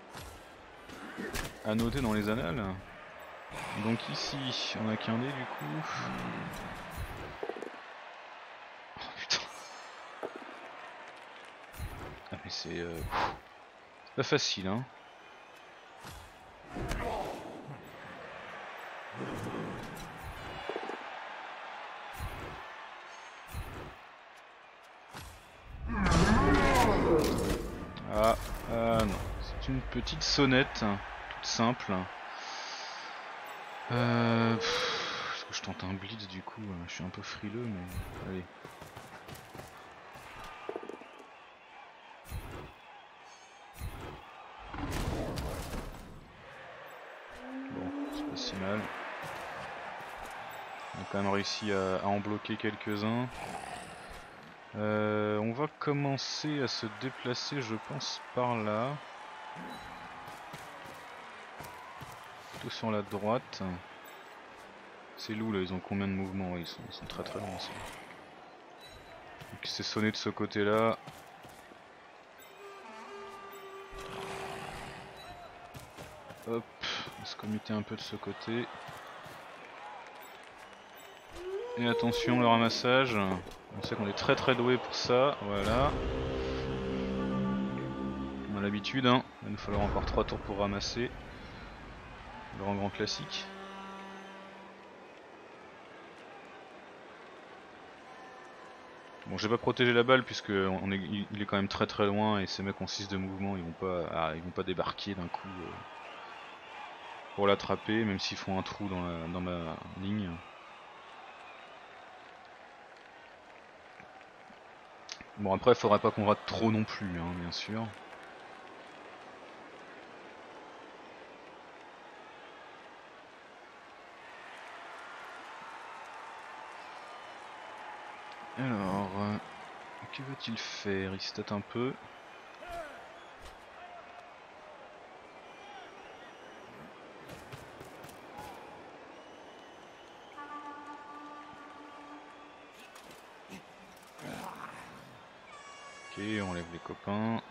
À noter dans les annales. Donc ici, on a qu'un dé du coup. Oh putain. Ah mais c'est euh... pas facile hein. Ah, ah non, c'est une petite sonnette, toute simple. Euh, Est-ce que je tente un blitz du coup? Je suis un peu frileux mais allez. Bon, c'est pas si mal. On a quand même réussi à, à en bloquer quelques-uns. Euh, on va commencer à se déplacer, je pense, par là. Plutôt sur la droite. C'est loup là, ils ont combien de mouvements? ils, sont, ils sont très très loin. Donc c'est sonné de ce côté là. Hop, on va se commuter un peu de ce côté. Et attention le ramassage. On sait qu'on est très très doué pour ça. Voilà. On a l'habitude hein. Il va nous falloir encore trois tours pour ramasser. Le grand grand classique. Bon, j'ai pas protégé la balle puisque on est, il est quand même très très loin et ces mecs ont six de mouvement, ils vont pas, ah, ils vont pas débarquer d'un coup euh, pour l'attraper, même s'ils font un trou dans, la, dans ma ligne. Bon après, il faudrait pas qu'on rate trop non plus, hein, bien sûr. Alors, euh, que va-t-il faire? Il se tâte un peu. Ok, on lève les copains.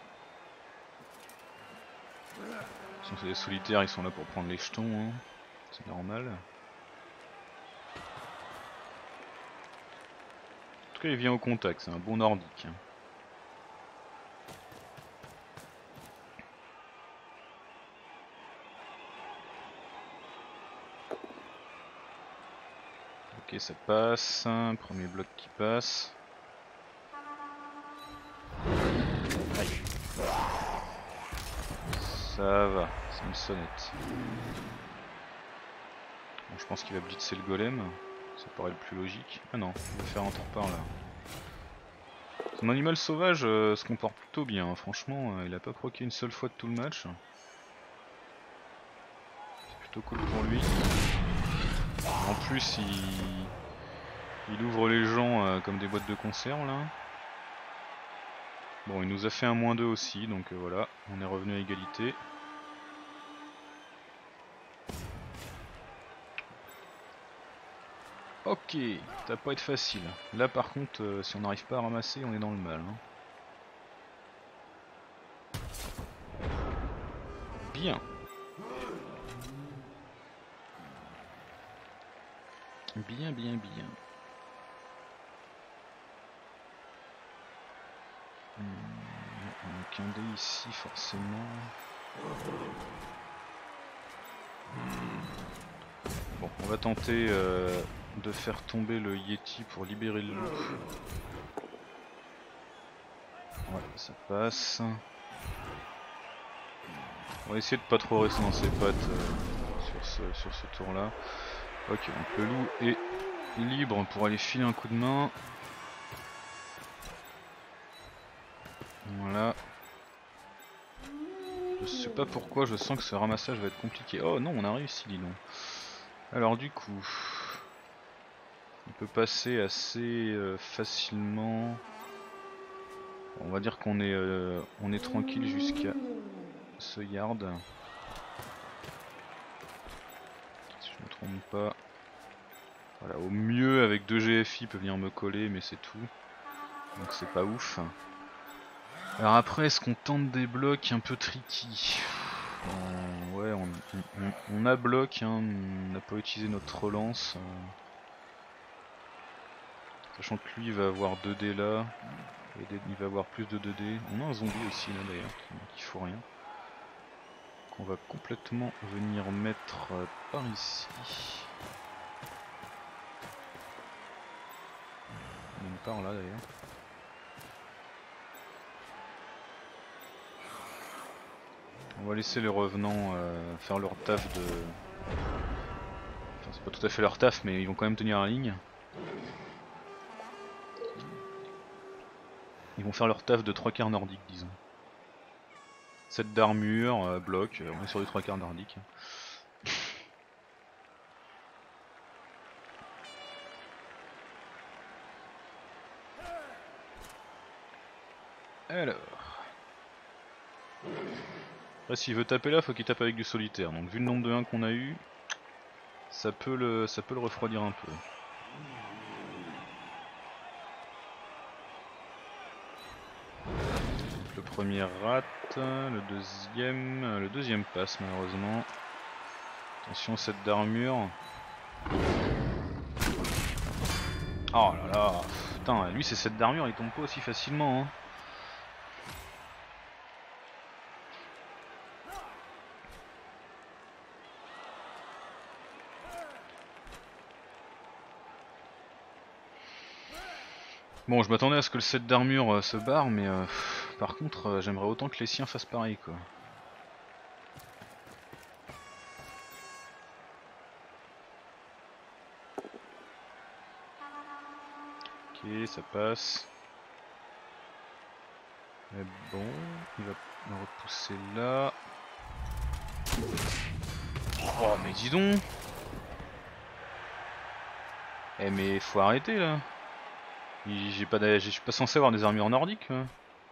Si c'est des solitaires, ils sont là pour prendre les jetons, hein. C'est normal. En tout cas, il vient au contact, c'est un bon nordique. Ok, ça passe. Premier bloc qui passe. Aïe. Ça va, c'est une sonnette. Bon, je pense qu'il va blitzer le golem. Ça paraît le plus logique. Ah non, il va faire un tour par là. Son animal sauvage euh, se comporte plutôt bien, hein. Franchement, euh, il a pas proqué une seule fois de tout le match. C'est plutôt cool pour lui. En plus, il, il ouvre les gens euh, comme des boîtes de conserve là. Bon, il nous a fait un moins deux aussi, donc euh, voilà, on est revenu à égalité. Ok, ça va pas être facile. Là par contre, euh, si on n'arrive pas à ramasser, on est dans le mal. Hein. Bien. Bien, bien, bien. Hmm, on n'a qu'un dé ici forcément. Bon, on va tenter euh, de faire tomber le Yeti pour libérer le loup. Ouais, ça passe. On va essayer de pas trop rester dans ses pattes euh, sur ce, sur ce tour là. Ok, donc le loup est libre pour aller filer un coup de main. Voilà. Je sais pas pourquoi, je sens que ce ramassage va être compliqué. Oh non, on a réussi, dis donc. Alors du coup, on peut passer assez euh, facilement. On va dire qu'on est, euh, on est tranquille jusqu'à ce yard. Si je me trompe pas. Voilà, au mieux avec deux G F I il peut venir me coller, mais c'est tout. Donc c'est pas ouf. Alors après, est-ce qu'on tente des blocs un peu tricky? euh, Ouais, on, on, on a bloc, hein, on n'a pas utilisé notre relance. Euh, sachant que lui il va avoir deux dés là, et des, il va avoir plus de deux dés. On a un zombie aussi là d'ailleurs, qui, qui fout rien. Qu'on va complètement venir mettre euh, par ici. Même par là d'ailleurs. On va laisser les revenants euh, faire leur taf de... Enfin c'est pas tout à fait leur taf mais ils vont quand même tenir la ligne. Ils vont faire leur taf de trois quarts nordique disons. sept d'armure, euh, bloc, euh, on est sur du trois quarts nordique. Alors... Après s'il veut taper là, faut qu'il tape avec du solitaire. Donc vu le nombre de un qu'on a eu, ça peut le, ça peut le refroidir un peu. Donc le premier rate, le deuxième, le deuxième passe malheureusement. Attention sept d'armure. Oh là là, putain, lui c'est sept d'armure, il tombe pas aussi facilement. Hein. Bon, je m'attendais à ce que le sept d'armure euh, se barre, mais euh, pff, par contre, euh, j'aimerais autant que les siens fassent pareil quoi. Ok, ça passe. Mais bon, il va me repousser là. Oh, mais dis donc! Eh, mais faut arrêter là! J'ai pas, je suis pas censé avoir des armures nordiques. Hein.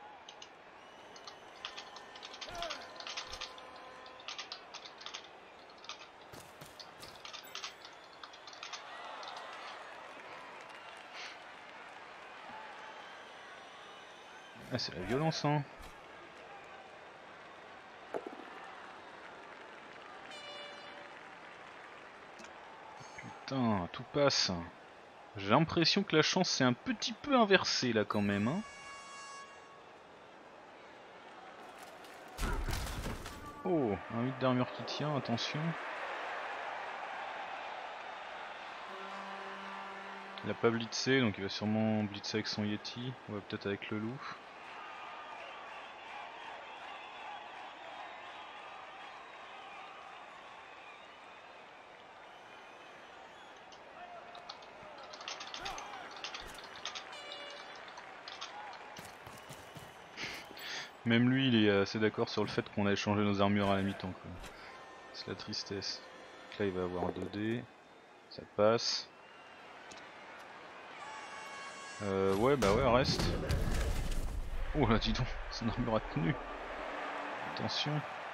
Ah, c'est la violence, hein! Putain, tout passe! J'ai l'impression que la chance s'est un petit peu inversée là quand même. Hein. Oh, un huit d'armure qui tient, attention. Il a pas blitzé, donc il va sûrement blitzer avec son Yeti, ou peut-être avec le loup. Même lui, il est assez d'accord sur le fait qu'on a échangé nos armures à la mi-temps. C'est la tristesse. Donc là, il va avoir deux dés. Ça passe. Euh, ouais, bah ouais, reste. Oh là, dis donc, son armure a tenu. Attention.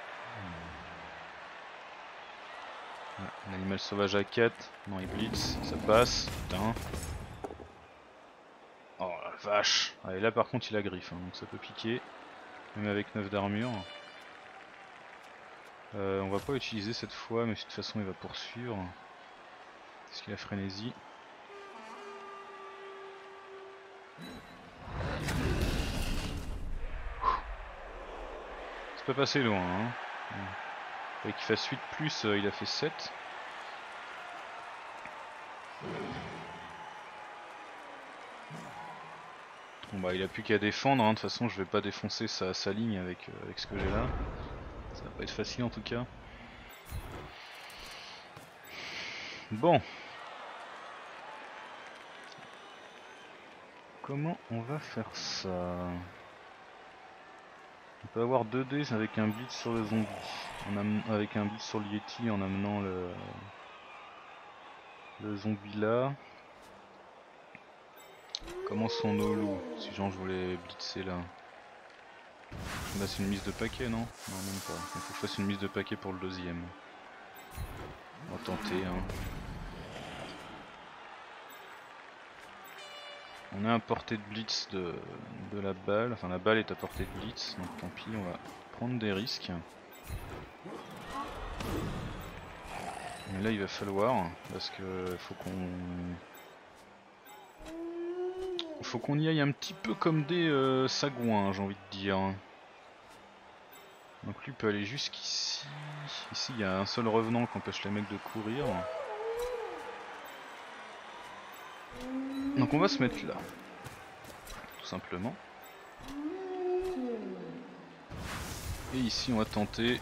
Ouais, l'animal sauvage à quatre. Non, il blitz. Ça passe. Putain. Oh la vache. Allez, là par contre, il a griffe, hein, donc ça peut piquer. Même avec neuf d'armure. Euh, on va pas utiliser cette fois, mais de toute façon il va poursuivre. Parce qu'il a frénésie. C'est pas passé loin. Hein. Il fallait qu'il fasse huit plus, euh, il a fait sept. Bon bah il a plus qu'à défendre, hein. De toute façon je vais pas défoncer sa, sa ligne avec, euh, avec ce que j'ai là. Ça va pas être facile en tout cas. Bon. Comment on va faire ça? On peut avoir deux dés avec un blitz sur le zombie, en am... avec un blitz sur le Yeti en amenant le, le zombie là. Comment sont nos loups? Si genre je voulais blitzer là. Bah c'est une mise de paquet non? Non même pas. Il faut que je fasse une mise de paquet pour le deuxième. On va tenter hein. On est à portée de blitz de, de la balle, enfin la balle est à portée de blitz, donc tant pis, on va prendre des risques. Mais là il va falloir, parce que faut qu'on... Faut qu'on y aille un petit peu comme des euh, sagouins, j'ai envie de dire. Donc lui peut aller jusqu'ici. Ici il y a un seul revenant qui empêche les mecs de courir. Donc on va se mettre là. Tout simplement. Et ici on va tenter.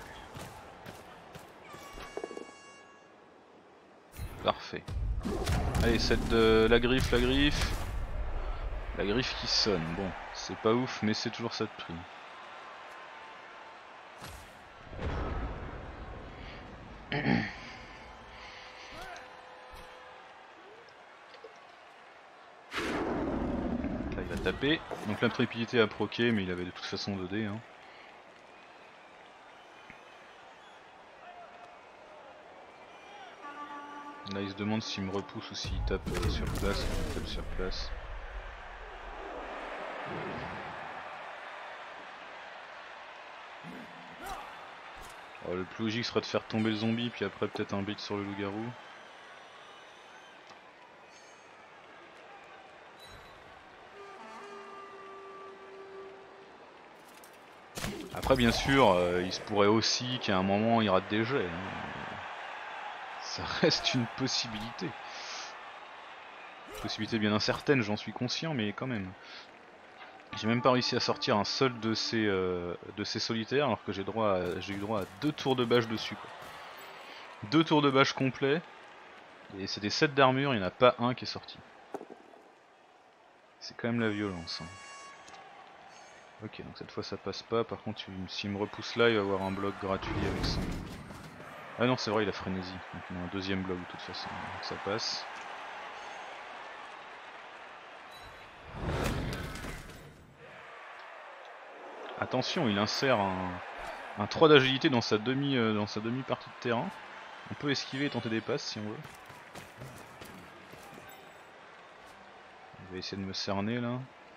Parfait. Allez, cette de la griffe, la griffe. La griffe qui sonne. Bon, c'est pas ouf, mais c'est toujours ça de prix. Là il va taper. Donc l'intrépidité a proqué, mais il avait de toute façon deux dés. Hein. Là il se demande s'il me repousse ou s'il tape euh, sur place. Il tape sur place. Alors, le plus logique serait de faire tomber le zombie, puis après peut-être un blitz sur le loup-garou. Après bien sûr, euh, il se pourrait aussi qu'à un moment il rate des jets. Hein. Ça reste une possibilité. Possibilité bien incertaine, j'en suis conscient, mais quand même. J'ai même pas réussi à sortir un seul de ces, euh, de ces solitaires, alors que j'ai droit à, j'ai eu droit à deux tours de bâche dessus. Quoi. Deux tours de bâche complets, et c'est des sets d'armure, il n'y en a pas un qui est sorti. C'est quand même la violence. Hein. Ok, donc cette fois ça passe pas, par contre s'il me repousse là, il va avoir un bloc gratuit avec son... Ah non c'est vrai, il a frénésie, donc il a un deuxième bloc de toute façon, donc ça passe. Attention, il insère un, un trois d'agilité dans sa demi euh, dans sa demi partie de terrain. On peut esquiver et tenter des passes si on veut. Il va essayer de me cerner là.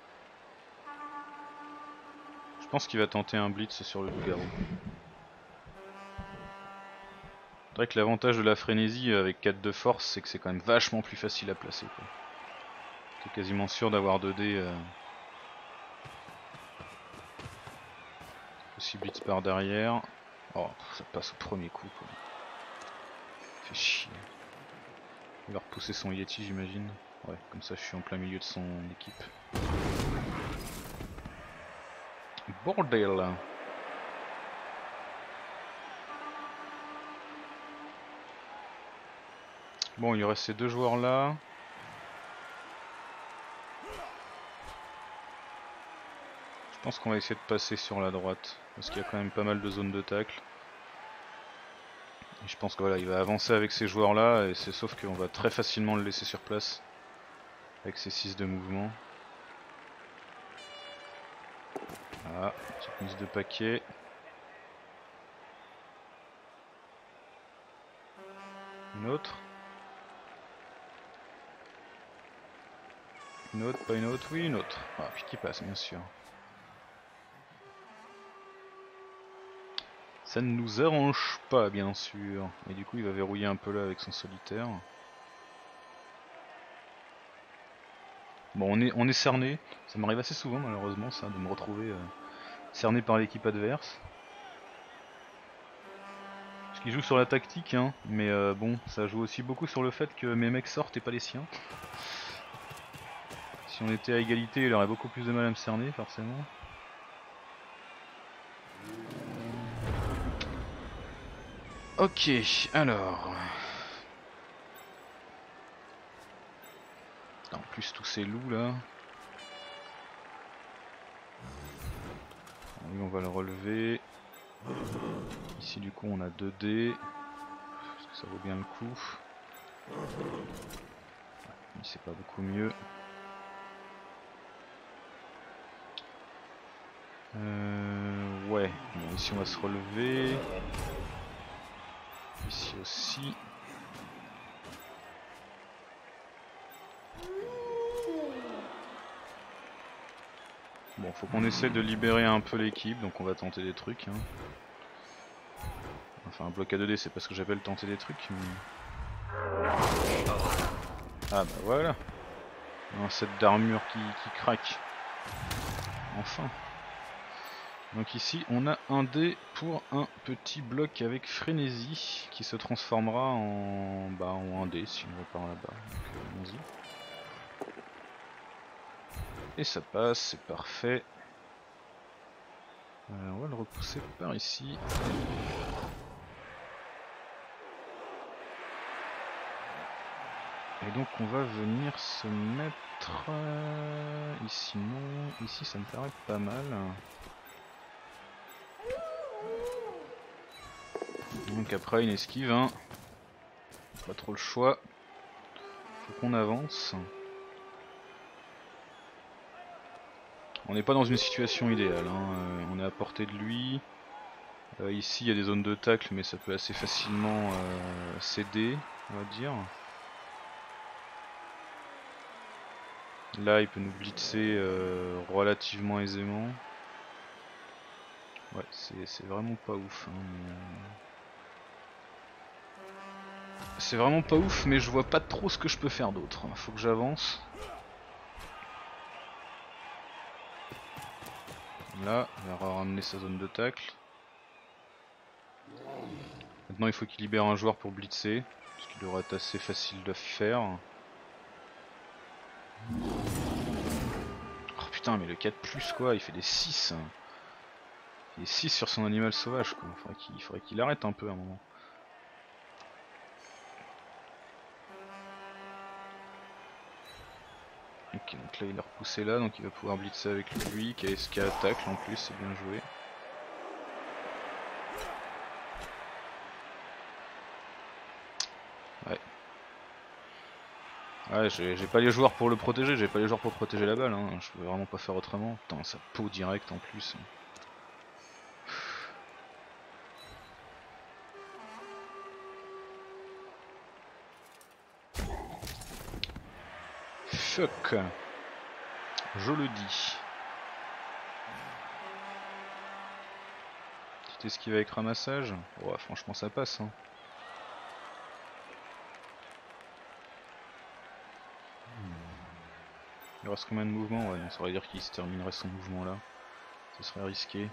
Je pense qu'il va tenter un blitz sur le loup-garou. C'est vrai que l'avantage de la frénésie avec quatre de force, c'est que c'est quand même vachement plus facile à placer. T'es quasiment sûr d'avoir deux dés. Euh... Aussi blitz par derrière. Oh, ça passe au premier coup quoi. Fait chier. Il va repousser son Yeti j'imagine. Ouais, comme ça je suis en plein milieu de son équipe. Bordel. Bon, il reste ces deux joueurs là. Je pense qu'on va essayer de passer sur la droite. Parce qu'il y a quand même pas mal de zones de tacle. Et je pense que voilà, il va avancer avec ces joueurs là. Et c'est sauf qu'on va très facilement le laisser sur place. Avec ses six de mouvement. Voilà, petite mise de paquet. Une autre. Une autre, pas une autre, oui une autre. Ah, puis qui passe bien sûr. Ça ne nous arrange pas bien sûr. Et du coup il va verrouiller un peu là avec son solitaire. Bon on est, on est cerné. Ça m'arrive assez souvent malheureusement ça, de me retrouver euh, cerné par l'équipe adverse. Parce qu'il joue sur la tactique hein, mais euh, bon ça joue aussi beaucoup sur le fait que mes mecs sortent et pas les siens. Si on était à égalité, il aurait beaucoup plus de mal à me cerner, forcément. Ok, alors... En plus, tous ces loups là... Lui, on va le relever. Ici, du coup, on a deux dés. Parce que ça vaut bien le coup. Lui, c'est pas beaucoup mieux. Euh, ouais, bon, ici on va se relever. Ici aussi. Bon, faut qu'on essaie de libérer un peu l'équipe, donc on va tenter des trucs. Hein. Enfin, un bloc à deux dés, c'est pas ce que j'appelle tenter des trucs. Mais... Ah bah voilà. Un set d'armure qui, qui craque. Enfin. Donc ici on a un dé pour un petit bloc avec frénésie qui se transformera en, bah, en un dé si on va par là-bas. Donc allons-y. Et ça passe, c'est parfait. Euh, on va le repousser par ici. Et donc on va venir se mettre euh, ici non, ici ça me paraît pas mal. Donc après une esquive, hein. Pas trop le choix. Faut qu'on avance. On n'est pas dans une situation idéale, hein. euh, on est à portée de lui. Euh, ici il y a des zones de tacle mais ça peut assez facilement euh, céder, on va dire. Là il peut nous blitzer euh, relativement aisément. Ouais c'est vraiment pas ouf. Hein, mais, euh... C'est vraiment pas ouf mais je vois pas trop ce que je peux faire d'autre. Faut que j'avance. Là, il va ramener sa zone de tacle. Maintenant il faut qu'il libère un joueur pour blitzer, ce qui devrait être assez facile de faire. Oh putain mais le quatre plus quoi, il fait des six. Il fait des six sur son animal sauvage quoi, il faudrait qu'il faudrait qu'il arrête un peu à un moment. Ok donc là il est repoussé là, donc il va pouvoir blitzer avec lui, qui a S K attaque en plus, c'est bien joué. Ouais. Ouais, j'ai pas les joueurs pour le protéger, j'ai pas les joueurs pour protéger la balle, hein. Je peux vraiment pas faire autrement. Putain, ça peau direct en plus. Fuck. Je le dis. Petite esquive avec ramassage. Ouais, franchement ça passe. Hein. Il reste combien de mouvements? Ouais, non, ça veut dire qu'il se terminerait son mouvement là. Ce serait risqué.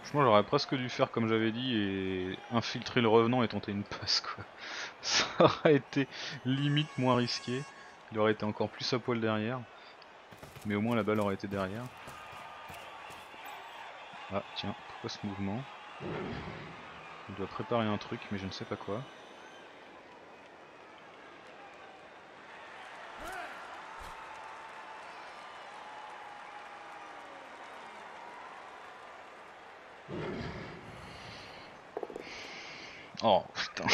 Franchement j'aurais presque dû faire comme j'avais dit et infiltrer le revenant et tenter une passe quoi. Ça aurait été limite moins risqué. Il aurait été encore plus à poil derrière. Mais au moins la balle aurait été derrière. Ah tiens, pourquoi ce mouvement? Il doit préparer un truc mais je ne sais pas quoi. Oh putain.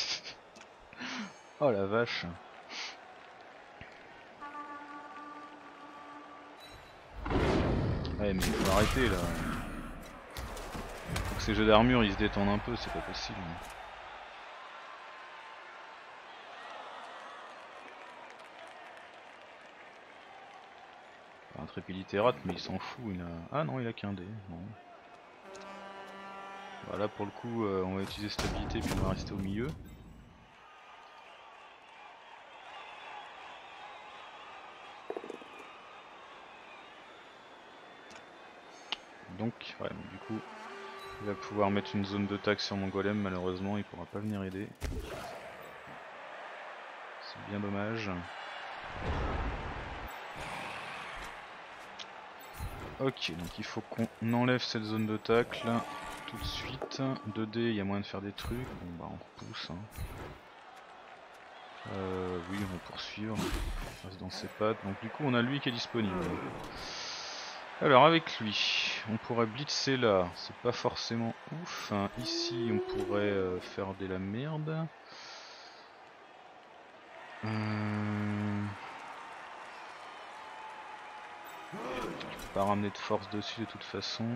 Oh la vache. Ouais mais il faut arrêter là. Faut que ces jeux d'armure ils se détendent un peu, c'est pas possible. Intrépidité rate mais il s'en fout, il a... Ah non il a qu'un dé. Non. Bah là pour le coup euh, on va utiliser stabilité puis on va rester au milieu. Donc ouais du coup il va pouvoir mettre une zone d'attaque sur mon golem, malheureusement il pourra pas venir aider. C'est bien dommage. Ok donc il faut qu'on enlève cette zone d'attaque là tout de suite. deux dés, il y a moyen de faire des trucs, bon bah on repousse. Hein. Euh, oui on va poursuivre, on reste dans ses pattes, donc du coup on a lui qui est disponible. Alors avec lui, on pourrait blitzer là, c'est pas forcément ouf. Hein. Ici on pourrait euh, faire de la merde. Hum... Je peux pas ramener de force dessus de toute façon.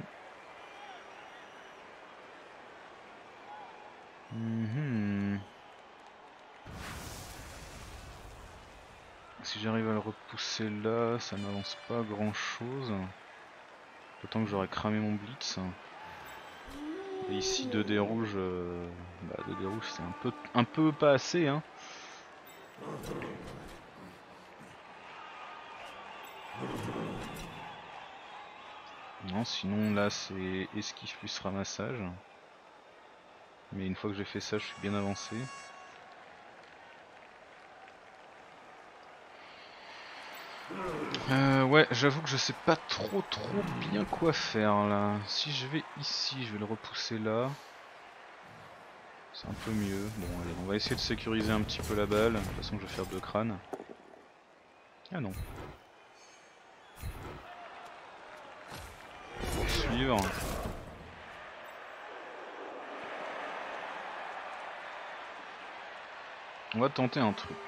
Mmh. Si j'arrive à le repousser là, ça n'avance pas grand chose. D'autant que j'aurais cramé mon blitz. Et ici deux dés rouges, euh... bah deux dés rouges c'est un peu, un peu pas assez hein. Non sinon là c'est esquive plus ramassage. Mais une fois que j'ai fait ça je suis bien avancé. Euh, ouais, j'avoue que je sais pas trop trop bien quoi faire là. Si je vais ici, je vais le repousser là. C'est un peu mieux. Bon allez, on va essayer de sécuriser un petit peu la balle. De toute façon je vais faire deux crânes. Ah non. Poursuivre. On va tenter un truc.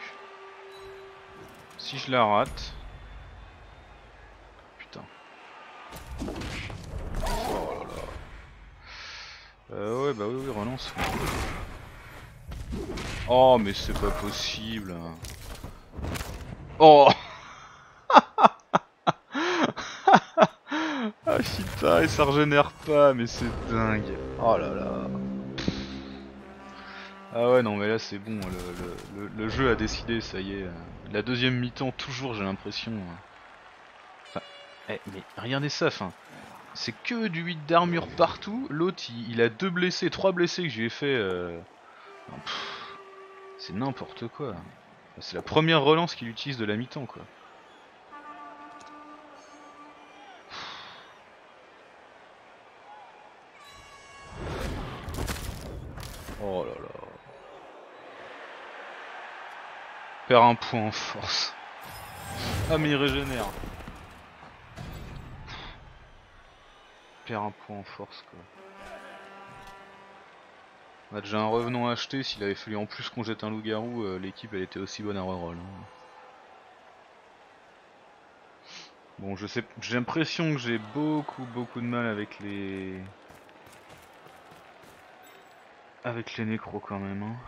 Si je la rate... Putain. Oh là là. Euh, ouais bah oui oui relance. Oh mais c'est pas possible. Oh. Ah putain et ça régénère pas mais c'est dingue. Oh là là. Ah ouais non mais là c'est bon, le, le, le, le jeu a décidé, ça y est. La deuxième mi-temps toujours j'ai l'impression. Enfin, eh, mais regardez ça, enfin, c'est que du huit d'armure partout, l'autre il, il a deux blessés, trois blessés que j'ai fait. Euh... C'est n'importe quoi. C'est la première relance qu'il utilise de la mi-temps quoi. Oh là là. Perd un point en force. Ah mais il régénère. Perd un point en force quoi. On a déjà un revenant acheté, s'il avait fallu en plus qu'on jette un loup-garou, euh, l'équipe elle était aussi bonne à reroll. Hein. Bon je sais, j'ai l'impression que j'ai beaucoup beaucoup de mal avec les... Avec les nécros quand même. Hein.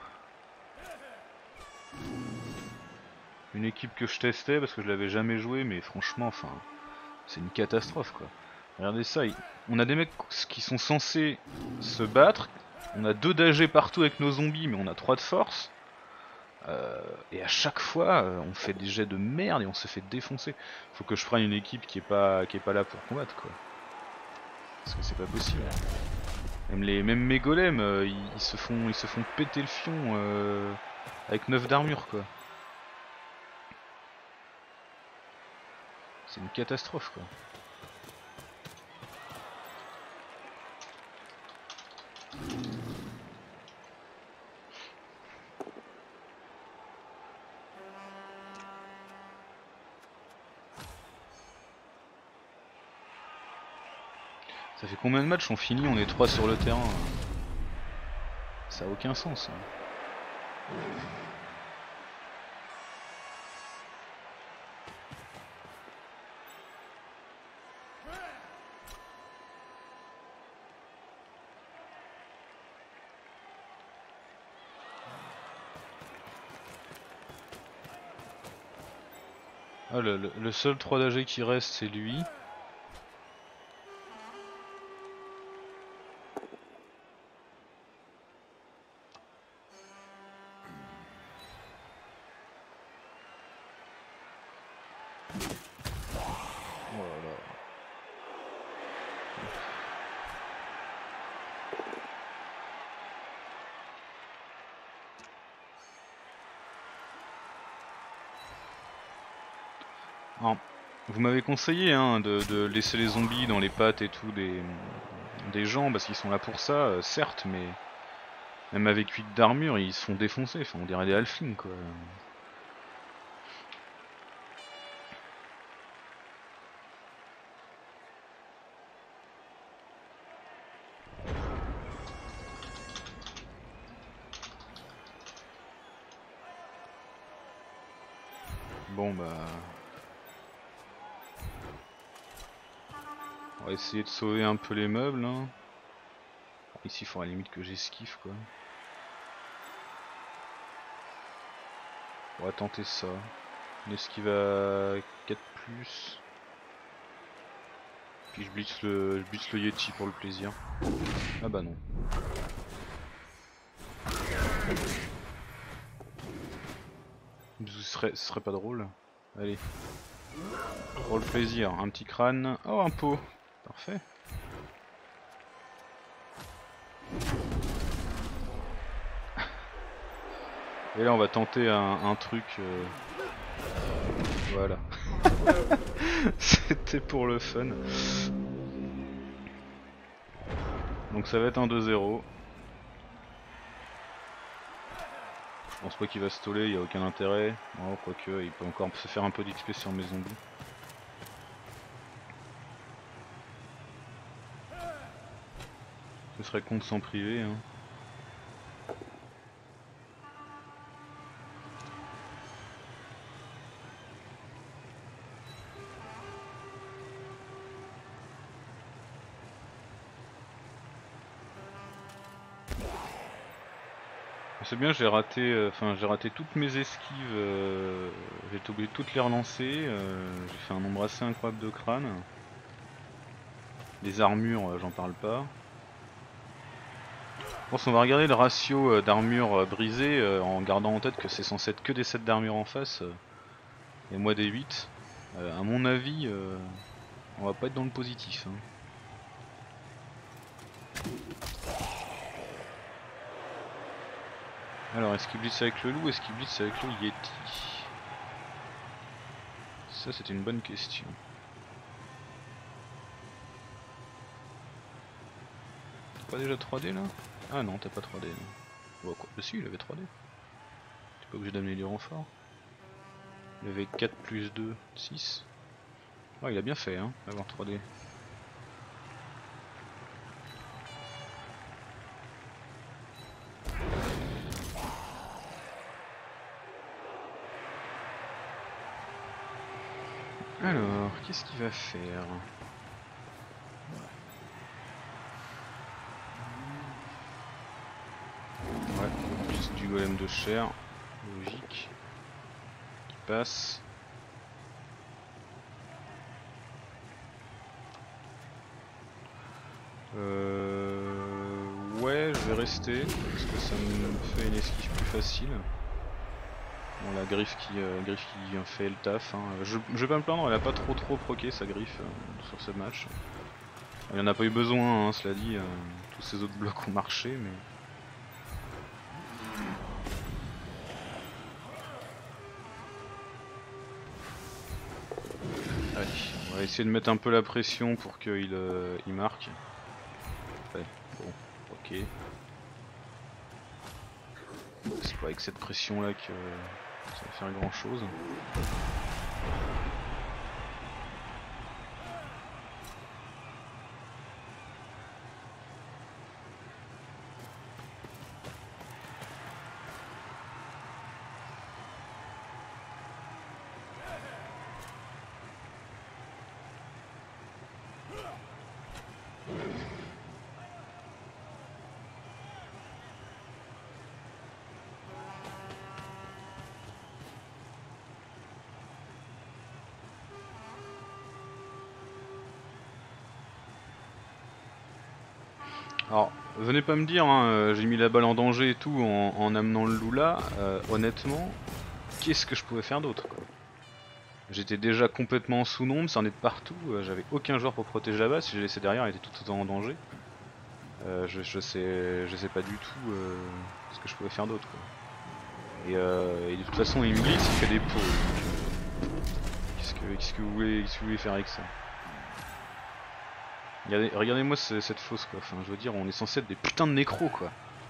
Une équipe que je testais parce que je l'avais jamais joué mais franchement enfin c'est une catastrophe quoi. Regardez ça, on a des mecs qui sont censés se battre, on a deux d'A G partout avec nos zombies mais on a trois de force. Euh, et à chaque fois euh, on fait des jets de merde et on se fait défoncer. Faut que je prenne une équipe qui est pas qui est pas là pour combattre quoi. Parce que c'est pas possible. Même, les, même mes golems, euh, ils, ils, se font, ils se font péter le fion euh, avec neuf d'armure quoi. C'est une catastrophe quoi. Ça fait combien de matchs on finit? On est trois sur le terrain. Ça a aucun sens. Ah, le, le, le seul trois d'A G qui reste c'est lui. Alors, vous m'avez conseillé hein, de, de laisser les zombies dans les pattes et tout des, des gens parce qu'ils sont là pour ça, euh, certes, mais même avec huit d'armure ils se font défoncer, enfin, on dirait des halflings quoi. Bon bah... On va essayer de sauver un peu les meubles hein. Ici il faudra à la limite que j'esquive quoi. On va tenter ça. Une esquive à quatre plus. Puis je blitz le, je blitz le Yeti pour le plaisir. Ah bah non. Ce serait, ce serait pas drôle. Allez. Pour le plaisir, un petit crâne. Oh un pot. Parfait. Et là on va tenter un, un truc. Euh... Voilà. C'était pour le fun. Donc ça va être un deux zéro. Je pense pas qu'il va se toller, il n'y a aucun intérêt. Oh, quoique, il peut encore se faire un peu d'X P sur mes zombies. Ce serait con de s'en priver. Hein. C'est bien, j'ai raté, enfin euh, j'ai raté toutes mes esquives, euh, j'ai été obligé de toutes les relancer, euh, j'ai fait un nombre assez incroyable de crânes. Les armures, euh, j'en parle pas. Je pense qu'on va regarder le ratio euh, d'armure euh, brisée euh, en gardant en tête que c'est censé être que des sept d'armure en face euh, et moi des huit. Euh, à mon avis, euh, on va pas être dans le positif. Hein. Alors, est-ce qu'il blitz avec le loup, est-ce qu'il blitz avec le Yeti? Ça, c'est une bonne question. T'as pas déjà trois D là? Ah non, t'as pas trois D. Non. Bon, quoi? Bah si, il avait trois D. T'es pas obligé d'amener du renfort. Il avait quatre plus deux, six. Oh, il a bien fait, hein, d'avoir trois D. Alors, qu'est-ce qu'il va faire? Ouais, plus du golem de chair, logique. Qui passe. Euh... Ouais, je vais rester, parce que ça me fait une esquive plus facile. Bon, la griffe qui, euh, griffe qui fait le taf. Hein. Je, je vais pas me plaindre, elle a pas trop trop proqué sa griffe euh, sur ce match. Il en a pas eu besoin, hein, cela dit, euh, tous ces autres blocs ont marché, mais... Allez, on va essayer de mettre un peu la pression pour qu'il euh, il marque. Ouais, bon, ok. C'est pas avec cette pression là que ça va faire grand chose. Alors, venez pas me dire, hein, euh, j'ai mis la balle en danger et tout en, en amenant le loup là, euh, honnêtement, qu'est-ce que je pouvais faire d'autre quoi. J'étais déjà complètement sous nombre, ça en est de partout, euh, j'avais aucun joueur pour protéger la base, si j'ai laissé derrière, elle était tout autant en danger. Euh, je, je, sais, je sais pas du tout euh, ce que je pouvais faire d'autre quoi. Et, euh, et de toute façon, il me glisse, il fait des pots. euh, Qu'est-ce que, qu'est-ce que vous voulez, qu'est-ce que vous voulez faire avec ça? Regardez, regardez-moi cette fosse quoi, enfin je veux dire on est censé être des putains de nécros quoi.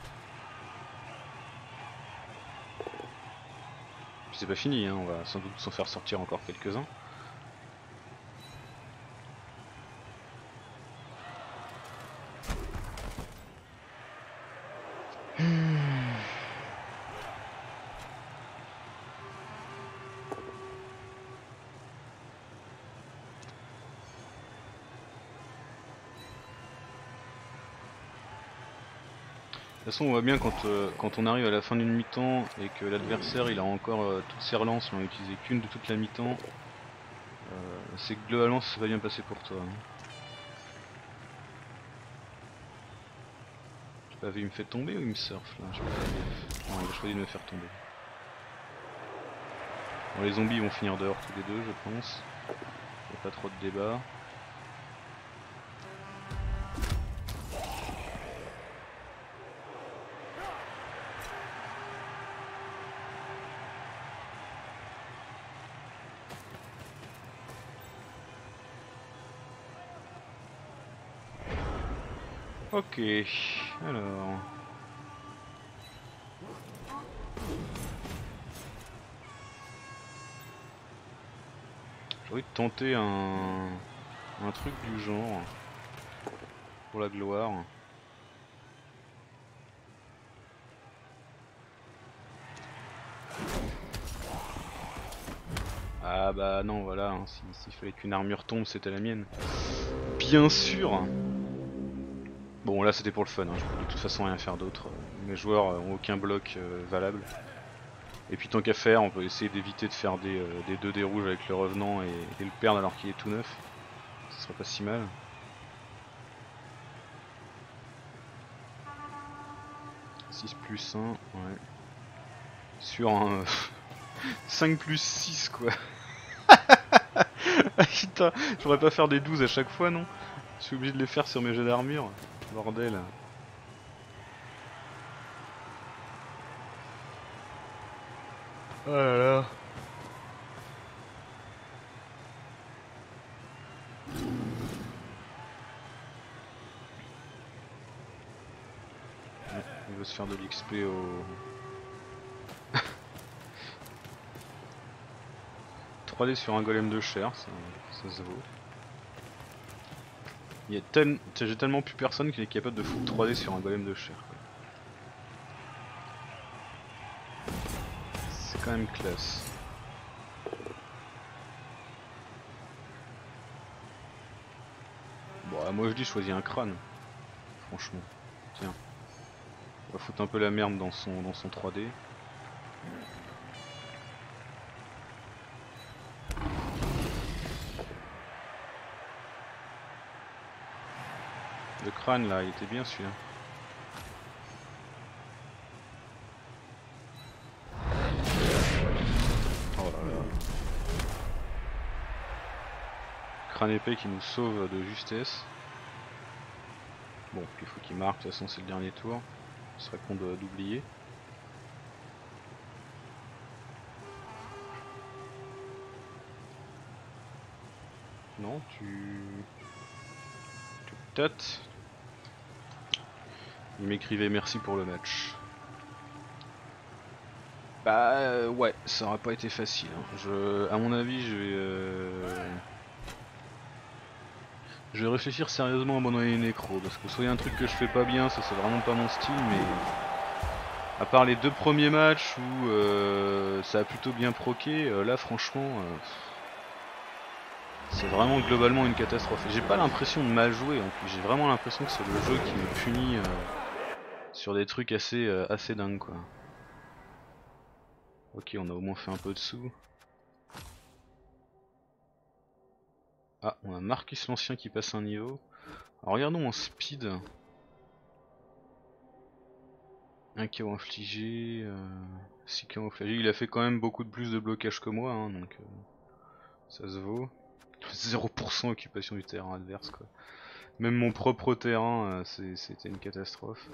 Puis c'est pas fini, hein, on va sans doute s'en faire sortir encore quelques-uns. De toute façon on voit bien quand, euh, quand on arrive à la fin d'une mi-temps et que l'adversaire il a encore euh, toutes ses relances mais on n'a utilisé qu'une de toute la mi-temps, euh, c'est que globalement ça va bien passer pour toi. Hein. J'ai pas vu, il me fait tomber ou il me surfe là? Pas non, il a choisi de me faire tomber. Bon, les zombies vont finir dehors tous les deux je pense, il n'y a pas trop de débat. Ok, alors... J'ai envie de tenter un... un truc du genre, pour la gloire. Ah bah non voilà, hein, s'il si, si fallait qu'une armure tombe c'était la mienne. Bien sûr. Bon là c'était pour le fun, hein. Je peux de toute façon rien faire d'autre. Mes joueurs ont aucun bloc euh, valable. Et puis tant qu'à faire, on peut essayer d'éviter de faire des, euh, des deux dés rouges avec le revenant et, et le perdre alors qu'il est tout neuf. Ce serait pas si mal. six plus un, ouais. Sur un... cinq plus six quoi. Putain, je pourrais pas faire des douze à chaque fois non? Je suis obligé de les faire sur mes jets d'armure. Bordel. Oh là là. Il veut se faire de l'X P au... trois D sur un golem de chair, ça, ça se vaut. Il y a tel... J'ai tellement plus personne qu'il est capable de foutre trois D sur un golem de chair. C'est quand même classe. Bon, moi je dis choisis un crâne. Franchement. Tiens. On va foutre un peu la merde dans son, dans son trois D. Le crâne là, il était bien celui-là. Oh là là. Crâne épais qui nous sauve de justesse. Bon, il faut qu'il marque, de toute façon c'est le dernier tour. Ce serait con d'oublier. Non, tu... Tu tâtes. Il m'écrivait merci pour le match. Bah euh, ouais, ça aurait pas été facile. Hein. Je, à mon avis, je vais... Euh... Je vais réfléchir sérieusement à abandonner les nécros, parce que soit il y a un truc que je fais pas bien, ça c'est vraiment pas mon style, mais... À part les deux premiers matchs où euh, ça a plutôt bien proqué, euh, là franchement... Euh... C'est vraiment globalement une catastrophe. J'ai pas l'impression de mal jouer en plus, j'ai vraiment l'impression que c'est le jeu qui me punit euh, sur des trucs assez, euh, assez dingues quoi. Ok, on a au moins fait un peu de sous. Ah, on a Marcus l'Ancien qui passe un niveau. Alors regardons en speed. Un K O infligé, euh, six K O infligé. Il a fait quand même beaucoup de plus de blocage que moi, hein, donc euh, ça se vaut. zéro pour cent occupation du terrain adverse quoi. Même mon propre terrain, euh, c'était une catastrophe.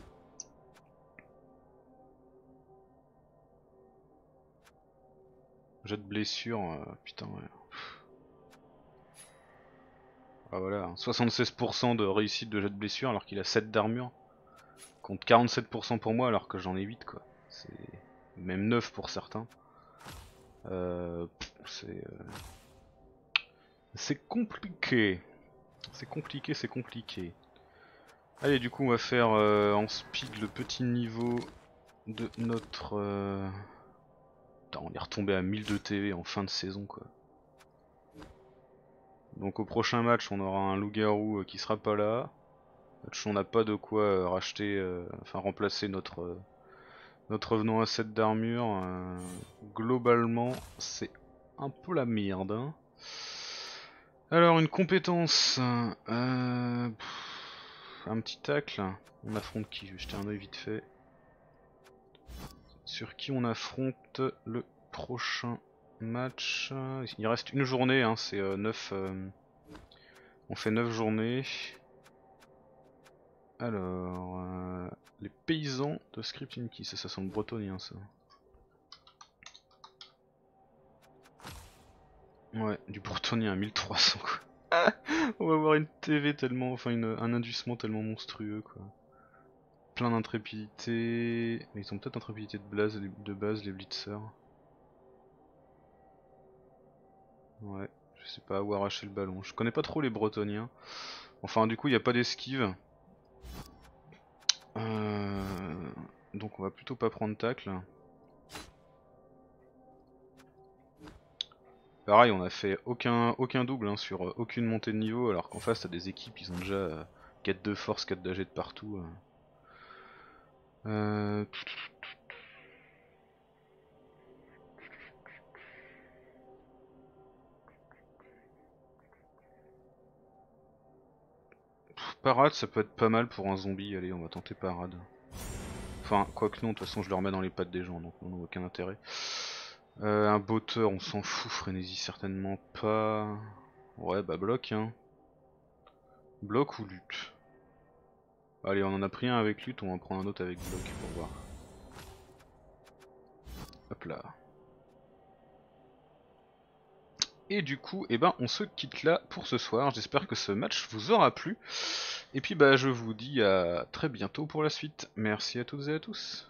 Jet de blessure, euh, putain ouais. Ah voilà, soixante-seize pour cent de réussite de jet de blessure alors qu'il a sept d'armure. Contre quarante-sept pour cent pour moi alors que j'en ai huit quoi. C'est même neuf pour certains. Euh, c'est euh... c'est compliqué. C'est compliqué, c'est compliqué. Allez, du coup, on va faire euh, en speed le petit niveau de notre... Euh... Putain, on est retombé à mille deux T V en fin de saison, quoi. Donc au prochain match, on aura un loup-garou euh, qui sera pas là. Match, on n'a pas de quoi euh, racheter, euh, enfin remplacer notre euh, notre revenant à sept d'armure. Euh, globalement, c'est un peu la merde. Hein. Alors, une compétence... Euh, pff, un petit tacle. On affronte qui? Je vais jeter un oeil vite fait. Sur qui on affronte le prochain match? Il reste une journée, hein, c'est euh, neuf. Euh, on fait neuf journées. Alors, euh, les paysans de Scripting Key, ça, ça sent le bretonien ça. Ouais, du bretonien à mille trois cents quoi. On va avoir une T V tellement, enfin une, un inducement tellement monstrueux quoi. Plein d'intrépidité, mais ils ont peut-être intrépidité de base, de base les blitzers. Ouais, je sais pas où arracher le ballon. Je connais pas trop les bretoniens. Enfin du coup il n'y a pas d'esquive. Euh... Donc on va plutôt pas prendre tacle. Pareil, on a fait aucun, aucun double hein, sur euh, aucune montée de niveau, alors qu'en face t'as des équipes, ils ont déjà euh, quatre de force, quatre d'A G de partout. Euh... Parade, ça peut être pas mal pour un zombie, allez on va tenter parade. Enfin, quoique non, de toute façon je le remets dans les pattes des gens, donc on n'a aucun intérêt. Euh, un botteur, on s'en fout, frénésie certainement pas. Ouais bah bloc hein. Bloc ou lutte. Allez on en a pris un avec lutte, on va en prendre un autre avec bloc pour voir. Hop là. Et du coup, eh ben, on se quitte là pour ce soir. J'espère que ce match vous aura plu. Et puis bah je vous dis à très bientôt pour la suite. Merci à toutes et à tous.